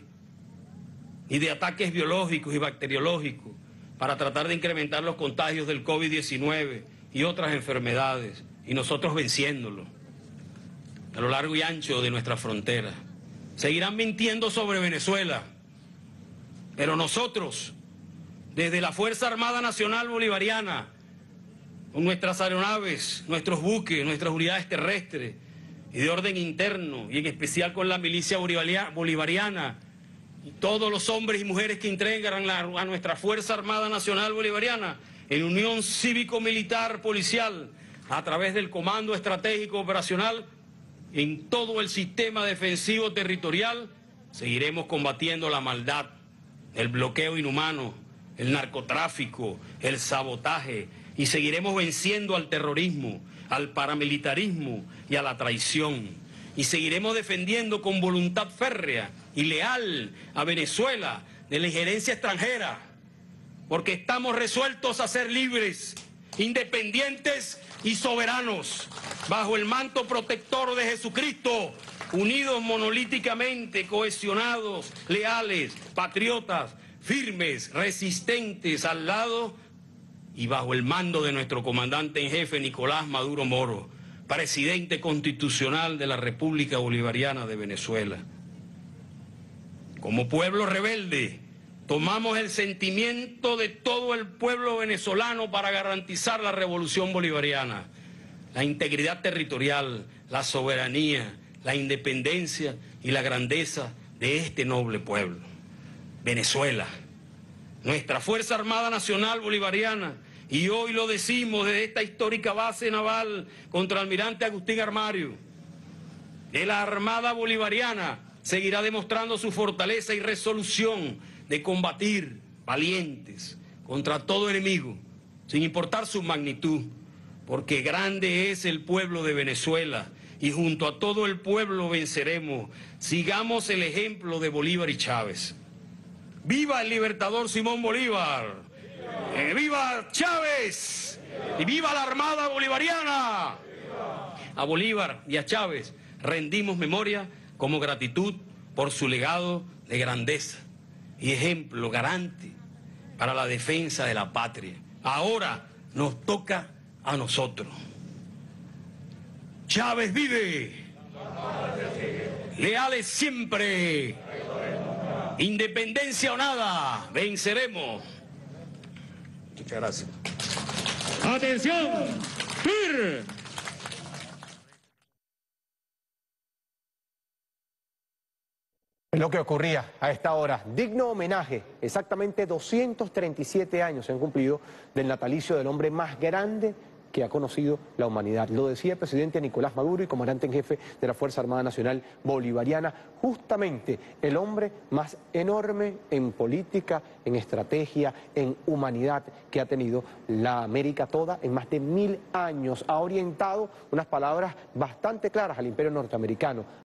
y de ataques biológicos y bacteriológicos para tratar de incrementar los contagios del COVID diecinueve y otras enfermedades, y nosotros venciéndolo a lo largo y ancho de nuestra frontera. seguirán mintiendo sobre Venezuela, pero nosotros, desde la Fuerza Armada Nacional Bolivariana, con nuestras aeronaves, nuestros buques, nuestras unidades terrestres y de orden interno, y en especial con la milicia bolivariana, y todos los hombres y mujeres que integran la, a nuestra Fuerza Armada Nacional Bolivariana, en unión cívico-militar policial, a través del Comando Estratégico Operacional, en todo el sistema defensivo territorial, seguiremos combatiendo la maldad, el bloqueo inhumano, el narcotráfico, el sabotaje, y seguiremos venciendo al terrorismo, al paramilitarismo y a la traición. Y seguiremos defendiendo con voluntad férrea y leal a Venezuela de la injerencia extranjera, porque estamos resueltos a ser libres, independientes y soberanos, bajo el manto protector de Jesucristo, unidos monolíticamente, cohesionados, leales, patriotas, firmes, resistentes al lado y bajo el mando de nuestro comandante en jefe Nicolás Maduro Moro, presidente constitucional de la República Bolivariana de Venezuela. Como pueblo rebelde, tomamos el sentimiento de todo el pueblo venezolano para garantizar la revolución bolivariana, la integridad territorial, la soberanía, la independencia y la grandeza de este noble pueblo. Venezuela, nuestra Fuerza Armada Nacional Bolivariana, y hoy lo decimos desde esta histórica base naval contra Almirante Agustín Armario, de la Armada Bolivariana seguirá demostrando su fortaleza y resolución de combatir valientes contra todo enemigo, sin importar su magnitud, porque grande es el pueblo de Venezuela y junto a todo el pueblo venceremos. Sigamos el ejemplo de Bolívar y Chávez. ¡Viva el libertador Simón Bolívar! ¡Eh, ¡Viva Chávez! ¡Y viva la Armada Bolivariana! A Bolívar y a Chávez rendimos memoria como gratitud por su legado de grandeza y ejemplo garante para la defensa de la patria. Ahora nos toca a nosotros. Chávez vive, leales siempre, independencia o nada, venceremos. Muchas gracias. ¡Atención! ¡Fir! Es lo que ocurría a esta hora. Digno homenaje. Exactamente doscientos treinta y siete años se han cumplido del natalicio del hombre más grande que ha conocido la humanidad. Lo decía el presidente Nicolás Maduro y comandante en jefe de la Fuerza Armada Nacional Bolivariana, justamente el hombre más enorme en política, en estrategia, en humanidad que ha tenido la América toda en más de mil años. Ha orientado unas palabras bastante claras al imperio norteamericano.